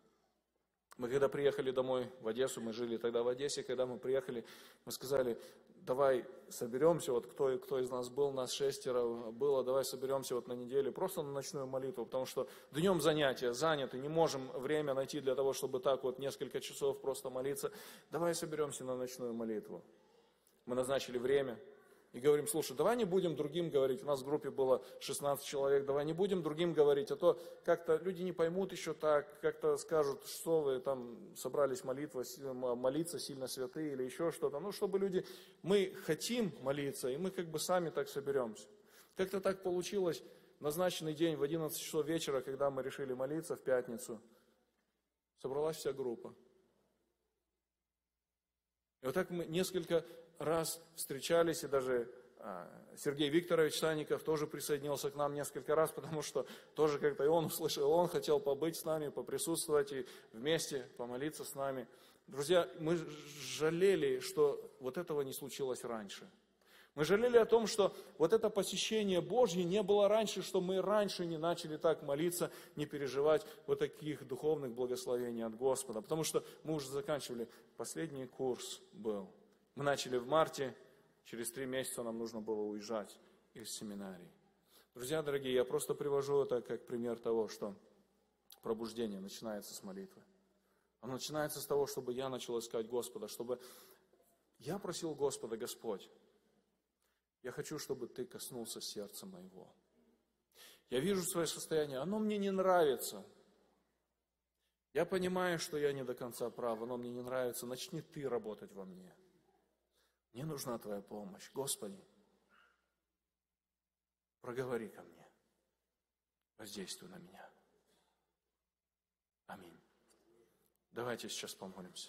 S1: Мы когда приехали домой в Одессу, мы жили тогда в Одессе, когда мы приехали, мы сказали, давай соберемся, вот кто из нас был, нас 6 было, давай соберемся вот на неделю, просто на ночную молитву, потому что днем занятия заняты, не можем время найти для того, чтобы так вот несколько часов просто молиться. Давай соберемся на ночную молитву. Мы назначили время. И говорим, слушай, давай не будем другим говорить, у нас в группе было 16 человек, давай не будем другим говорить, а то как-то люди не поймут еще так, как-то скажут, что вы там собрались молиться сильно святые или еще что-то. Ну, чтобы люди, мы хотим молиться, и мы как бы сами так соберемся. Как-то так получилось, назначенный день в 11 часов вечера, когда мы решили молиться в пятницу, собралась вся группа. И вот так мы несколько раз встречались, и даже Сергей Викторович Санников тоже присоединился к нам несколько раз, потому что тоже как-то и он услышал, он хотел побыть с нами, поприсутствовать и вместе помолиться с нами. Друзья, мы жалели, что вот этого не случилось раньше. Мы жалели о том, что вот это посещение Божье не было раньше, что мы раньше не начали так молиться, не переживать вот таких духовных благословений от Господа. Потому что мы уже заканчивали, последний курс был. Мы начали в марте, через 3 месяца нам нужно было уезжать из семинарии. Друзья дорогие, я просто привожу это как пример того, что пробуждение начинается с молитвы. Оно начинается с того, чтобы я начал искать Господа, чтобы я просил Господа, Господь, я хочу, чтобы Ты коснулся сердца моего. Я вижу свое состояние, оно мне не нравится. Я понимаю, что я не до конца прав, оно мне не нравится, начни Ты работать во мне. Мне нужна Твоя помощь. Господи, проговори ко мне, воздействуй на меня. Аминь. Давайте сейчас помолимся.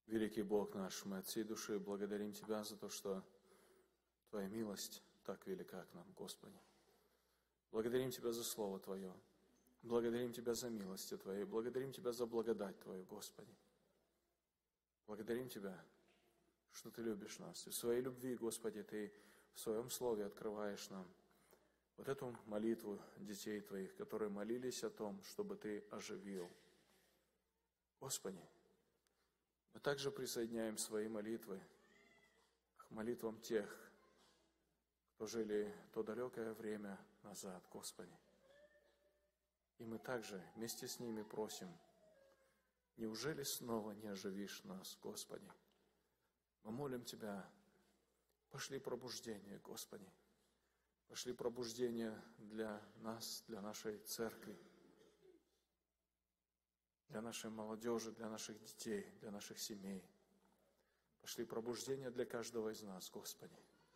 S1: Великий Бог наш, мы от всей души благодарим Тебя за то, что Твоя милость так велика к нам, Господи. Благодарим Тебя за Слово Твое. Благодарим Тебя за милости Твои. Благодарим Тебя за благодать Твою, Господи. Благодарим Тебя, что Ты любишь нас. И в Своей любви, Господи, Ты в Своем Слове открываешь нам вот эту молитву детей Твоих, которые молились о том, чтобы Ты оживил. Господи, мы также присоединяем свои молитвы к молитвам тех, кто жили то далекое время назад, Господи. И мы также вместе с ними просим, неужели снова не оживишь нас, Господи? Мы молим Тебя, пошли пробуждение, Господи. Пошли пробуждение для нас, для нашей церкви, для нашей молодежи, для наших детей, для наших семей. Пошли пробуждение для каждого из нас, Господи.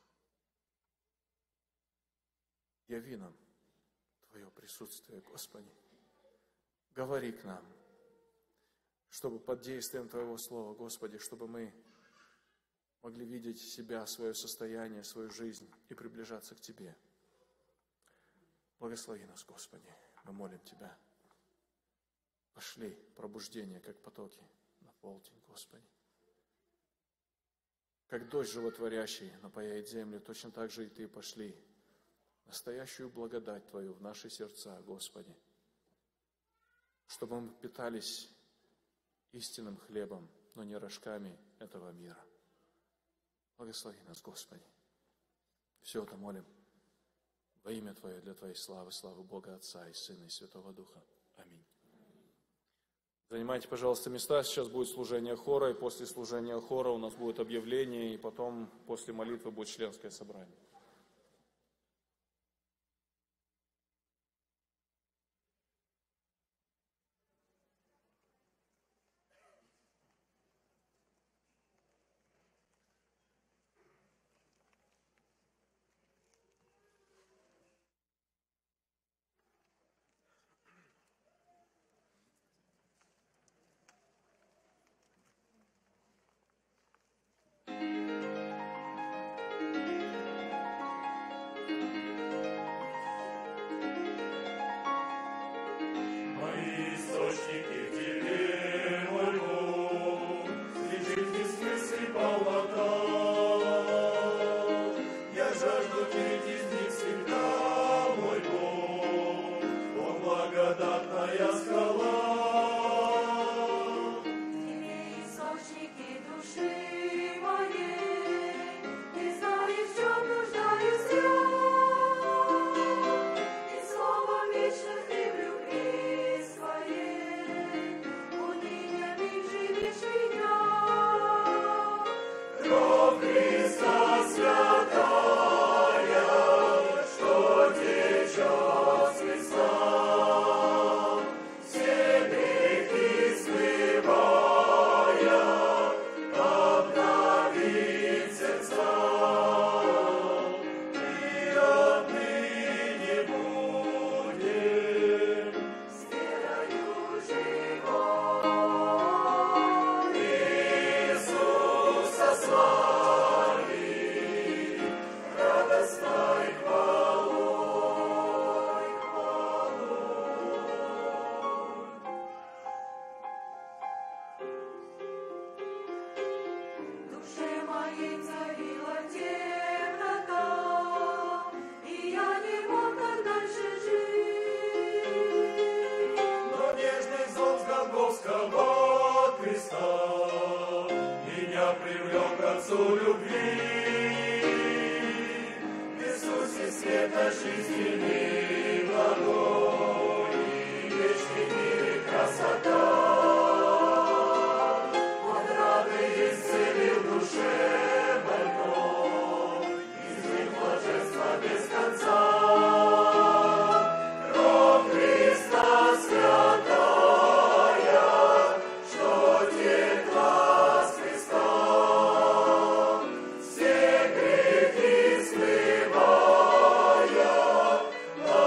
S1: Яви нам Твое присутствие, Господи. Говори к нам, чтобы под действием Твоего Слова, Господи, чтобы мы могли видеть себя, свое состояние, свою жизнь и приближаться к Тебе. Благослови нас, Господи, мы молим Тебя. Пошли пробуждение, как потоки, на полдень, Господи. Как дождь животворящий напояет землю, точно так же и Ты пошли настоящую благодать Твою в наши сердца, Господи, чтобы мы питались истинным хлебом, но не рожками этого мира. Благослови нас, Господи. Все это молим во имя Твое, для Твоей славы, славы Бога Отца и Сына и Святого Духа. Аминь. Занимайте, пожалуйста, места. Сейчас будет служение хора, и после служения хора у нас будет объявление, и потом после молитвы будет членское собрание.
S8: Все грехи смывая,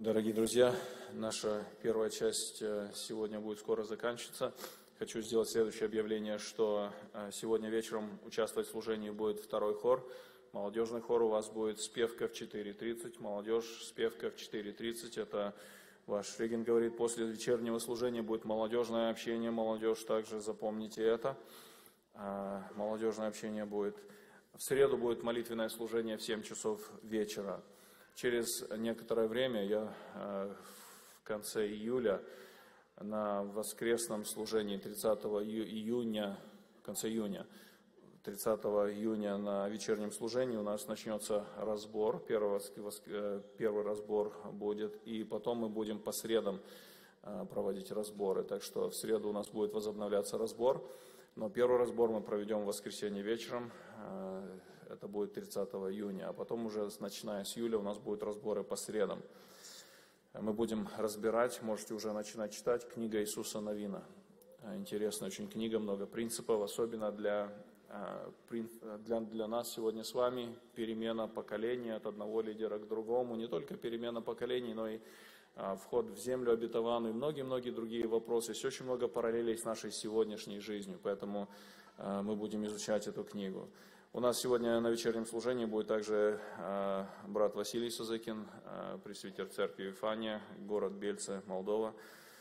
S1: Дорогие друзья, наша первая часть сегодня будет скоро заканчиваться. Хочу сделать следующее объявление, что сегодня вечером участвовать в служении будет второй хор. Молодежный хор, у вас будет спевка в 4:30, молодежь, спевка в 4:30. Это ваш Реген говорит, после вечернего служения будет молодежное общение, молодежь, также запомните это. Молодежное общение будет. В среду будет молитвенное служение в 7 часов вечера. Через некоторое время, в конце июля, на воскресном служении 30 июня, в конце июня, 30 июня на вечернем служении у нас начнется разбор, первый разбор будет, и потом мы будем по средам проводить разборы. Так что в среду у нас будет возобновляться разбор, но первый разбор мы проведем в воскресенье вечером. Это будет 30 июня, а потом уже, начиная с июля, у нас будут разборы по средам. Мы будем разбирать, можете уже начинать читать, книга Иисуса Навина. Интересная очень книга, много принципов, особенно для нас сегодня с вами. Перемена поколения от одного лидера к другому. Не только перемена поколений, но и вход в землю обетованную, и многие-многие другие вопросы. Есть очень много параллелей с нашей сегодняшней жизнью, поэтому мы будем изучать эту книгу. У нас сегодня на вечернем служении будет также брат Василий Сазыкин, пресвитер церкви Вифания, город Бельце, Молдова.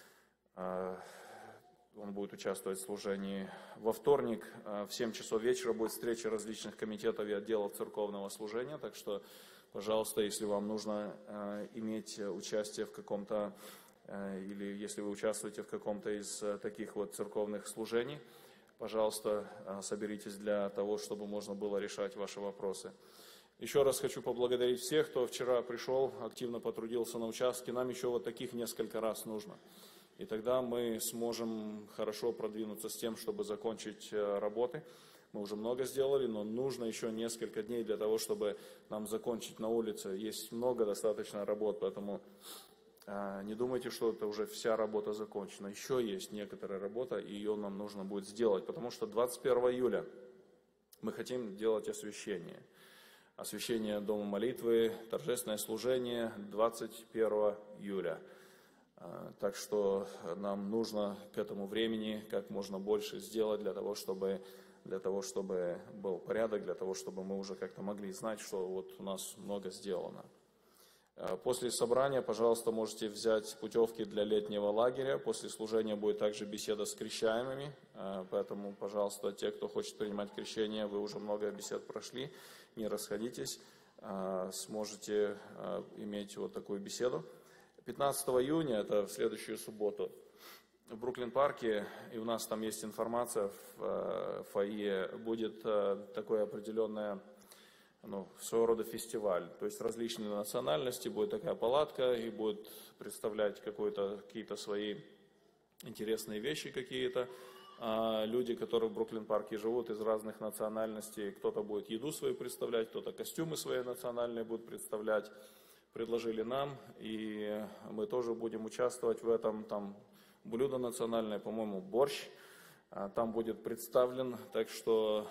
S1: Он будет участвовать в служении. Во вторник в 7 часов вечера будет встреча различных комитетов и отделов церковного служения, так что, пожалуйста, если вам нужно иметь участие в каком-то, или если вы участвуете в каком-то из таких вот церковных служений, пожалуйста, соберитесь для того, чтобы можно было решать ваши вопросы. Еще раз хочу поблагодарить всех, кто вчера пришел, активно потрудился на участке. Нам еще вот таких несколько раз нужно. И тогда мы сможем хорошо продвинуться с тем, чтобы закончить работы. Мы уже много сделали, но нужно еще несколько дней для того, чтобы нам закончить на улице. Есть много достаточно работ, поэтому не думайте, что это уже вся работа закончена. Еще есть некоторая работа, и ее нам нужно будет сделать, потому что 21 июля мы хотим делать освящение. Освящение Дома молитвы, торжественное служение 21 июля. Так что нам нужно к этому времени как можно больше сделать для того, чтобы был порядок, для того, чтобы мы уже как-то могли знать, что вот у нас много сделано. После собрания, пожалуйста, можете взять путевки для летнего лагеря. После служения будет также беседа с крещаемыми. Поэтому, пожалуйста, те, кто хочет принимать крещение, вы уже много бесед прошли, не расходитесь, сможете иметь вот такую беседу. 15 июня, это в следующую субботу, в Бруклин-парке, и у нас там есть информация в фойе, будет такое определенное, своего рода фестиваль. То есть различные национальности, будет такая палатка, и будут представлять какие-то свои интересные вещи какие-то. Люди, которые в Бруклин-парке живут, из разных национальностей, кто-то будет еду свою представлять, кто-то костюмы свои национальные будет представлять. Предложили нам, и мы тоже будем участвовать в этом. Там блюдо национальное, по-моему, борщ, там будет представлен, так что...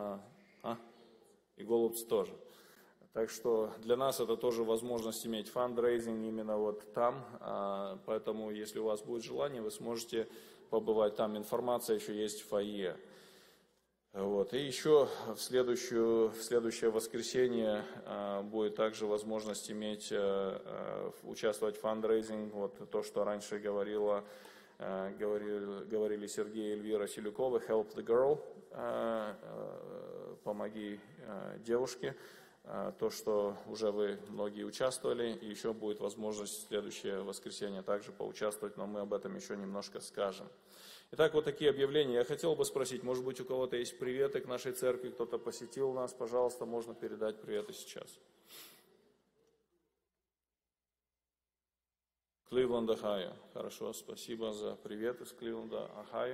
S1: И голубцы тоже. Так что для нас это тоже возможность иметь фандрейзинг именно вот там. Поэтому, если у вас будет желание, вы сможете побывать там. Информация еще есть в фойе. Вот. И еще в следующее воскресенье будет также возможность участвовать в фандрейзинг. Вот то, что раньше говорили Сергей и Эльвира Селюковы, Help the Girl, помоги девушке. То, что уже вы многие участвовали, и еще будет возможность в следующее воскресенье также поучаствовать, но мы об этом еще немножко скажем. Итак, вот такие объявления. Я хотел бы спросить, может быть, у кого-то есть приветы к нашей церкви, кто-то посетил нас, пожалуйста, можно передать приветы сейчас. Кливленд, Ohio. Хорошо, спасибо за привет из Кливленда, Ohio.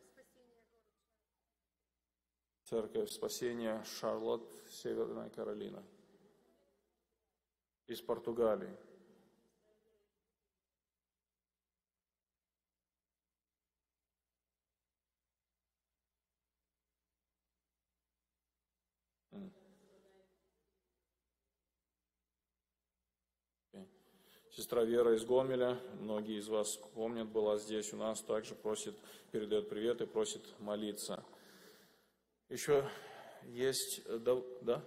S1: Церковь Спасения, Шарлотт, Северная Каролина. Из Португалии. Сестра Вера из Гомеля, многие из вас помнят, была здесь у нас, также передает привет и просит молиться. Еще есть, да?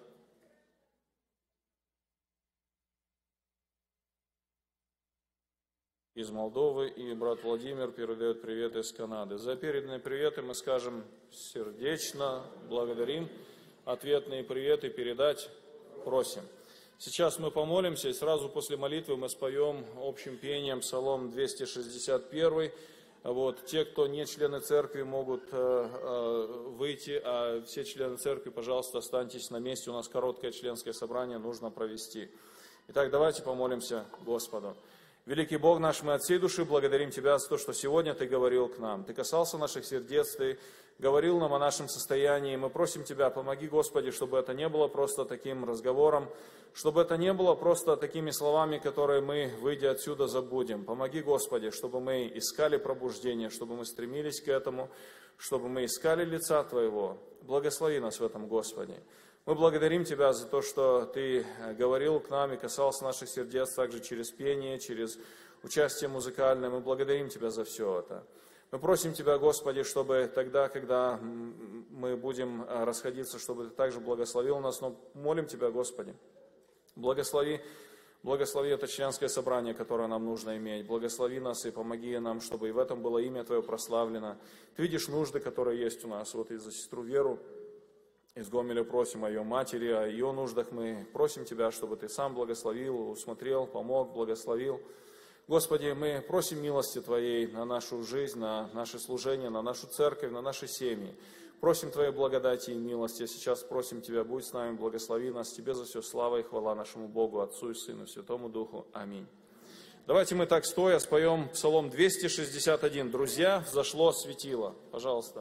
S1: Из Молдовы, и брат Владимир передает привет из Канады. За переданные приветы мы скажем сердечно благодарим, ответные приветы передать просим. Сейчас мы помолимся, и сразу после молитвы мы споем общим пением Псалом 261. Те, кто не члены церкви, могут выйти, а все члены церкви, пожалуйста, останьтесь на месте, у нас короткое членское собрание нужно провести. Итак, давайте помолимся Господу. Великий Бог наш, мы от всей души благодарим Тебя за то, что сегодня Ты говорил к нам. Ты касался наших сердец, Ты говорил нам о нашем состоянии. Мы просим Тебя, помоги, Господи, чтобы это не было просто таким разговором, чтобы это не было просто такими словами, которые мы, выйдя отсюда, забудем. Помоги, Господи, чтобы мы искали пробуждение, чтобы мы стремились к этому, чтобы мы искали лица Твоего. Благослови нас в этом, Господи. Мы благодарим Тебя за то, что Ты говорил к нам и касался наших сердец также через пение, через участие музыкальное. Мы благодарим Тебя за все это. Мы просим Тебя, Господи, чтобы тогда, когда мы будем расходиться, чтобы Ты также благословил нас. Но молим Тебя, Господи, благослови это членское собрание, которое нам нужно иметь. Благослови нас и помоги нам, чтобы и в этом было имя Твое прославлено. Ты видишь нужды, которые есть у нас. И за сестру Веру из Гомеля просим о ее матери, о ее нуждах. Мы просим Тебя, чтобы Ты сам благословил, усмотрел, помог, благословил. Господи, мы просим милости Твоей на нашу жизнь, на наше служение, на нашу церковь, на наши семьи. Просим Твоей благодати и милости. Сейчас просим Тебя, будь с нами, благослови нас. Тебе за все слава и хвала нашему Богу, Отцу и Сыну, Святому Духу. Аминь. Давайте мы так стоя споем Псалом 261. «Друзья, взошло светило». Пожалуйста.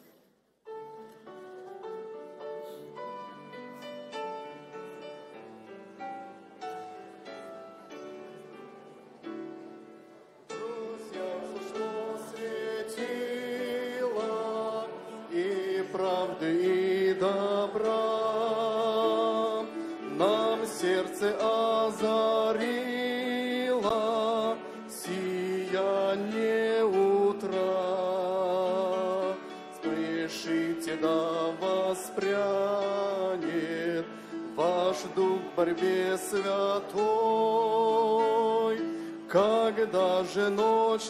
S8: И добра нам сердце озарило сияние утра. Спешите, да воспрянет ваш дух в борьбе святой. Когда же ночь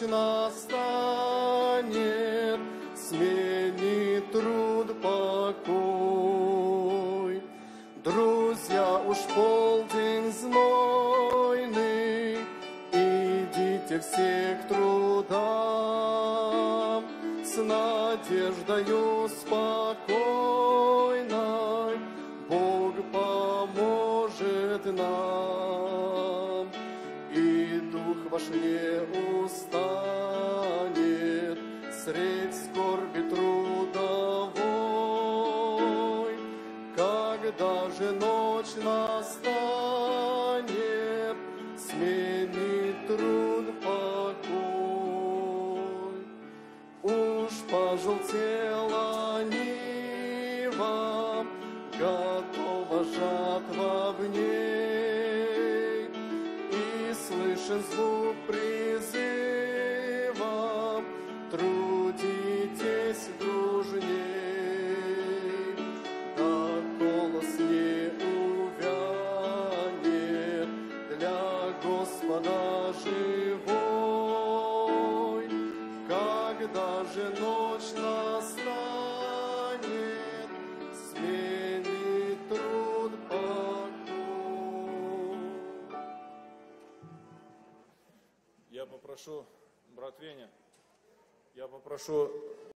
S8: настанет, сменит труд покой. Друзья, уж полдень знойный, идите все к трудам, с надеждою спокойной Бог поможет нам. И дух ваш не устанет средь скорби трудовой. Когда же ночь настанет, сменит труд покой. Уж пожелтела нива, готова жатва в ней, и слышен звук призыва: трудитесь дружней, да голос не увянет для Господа живой. Когда же ночь настанет, сменит труд покой.
S1: Я попрошу, брат Веня, я попрошу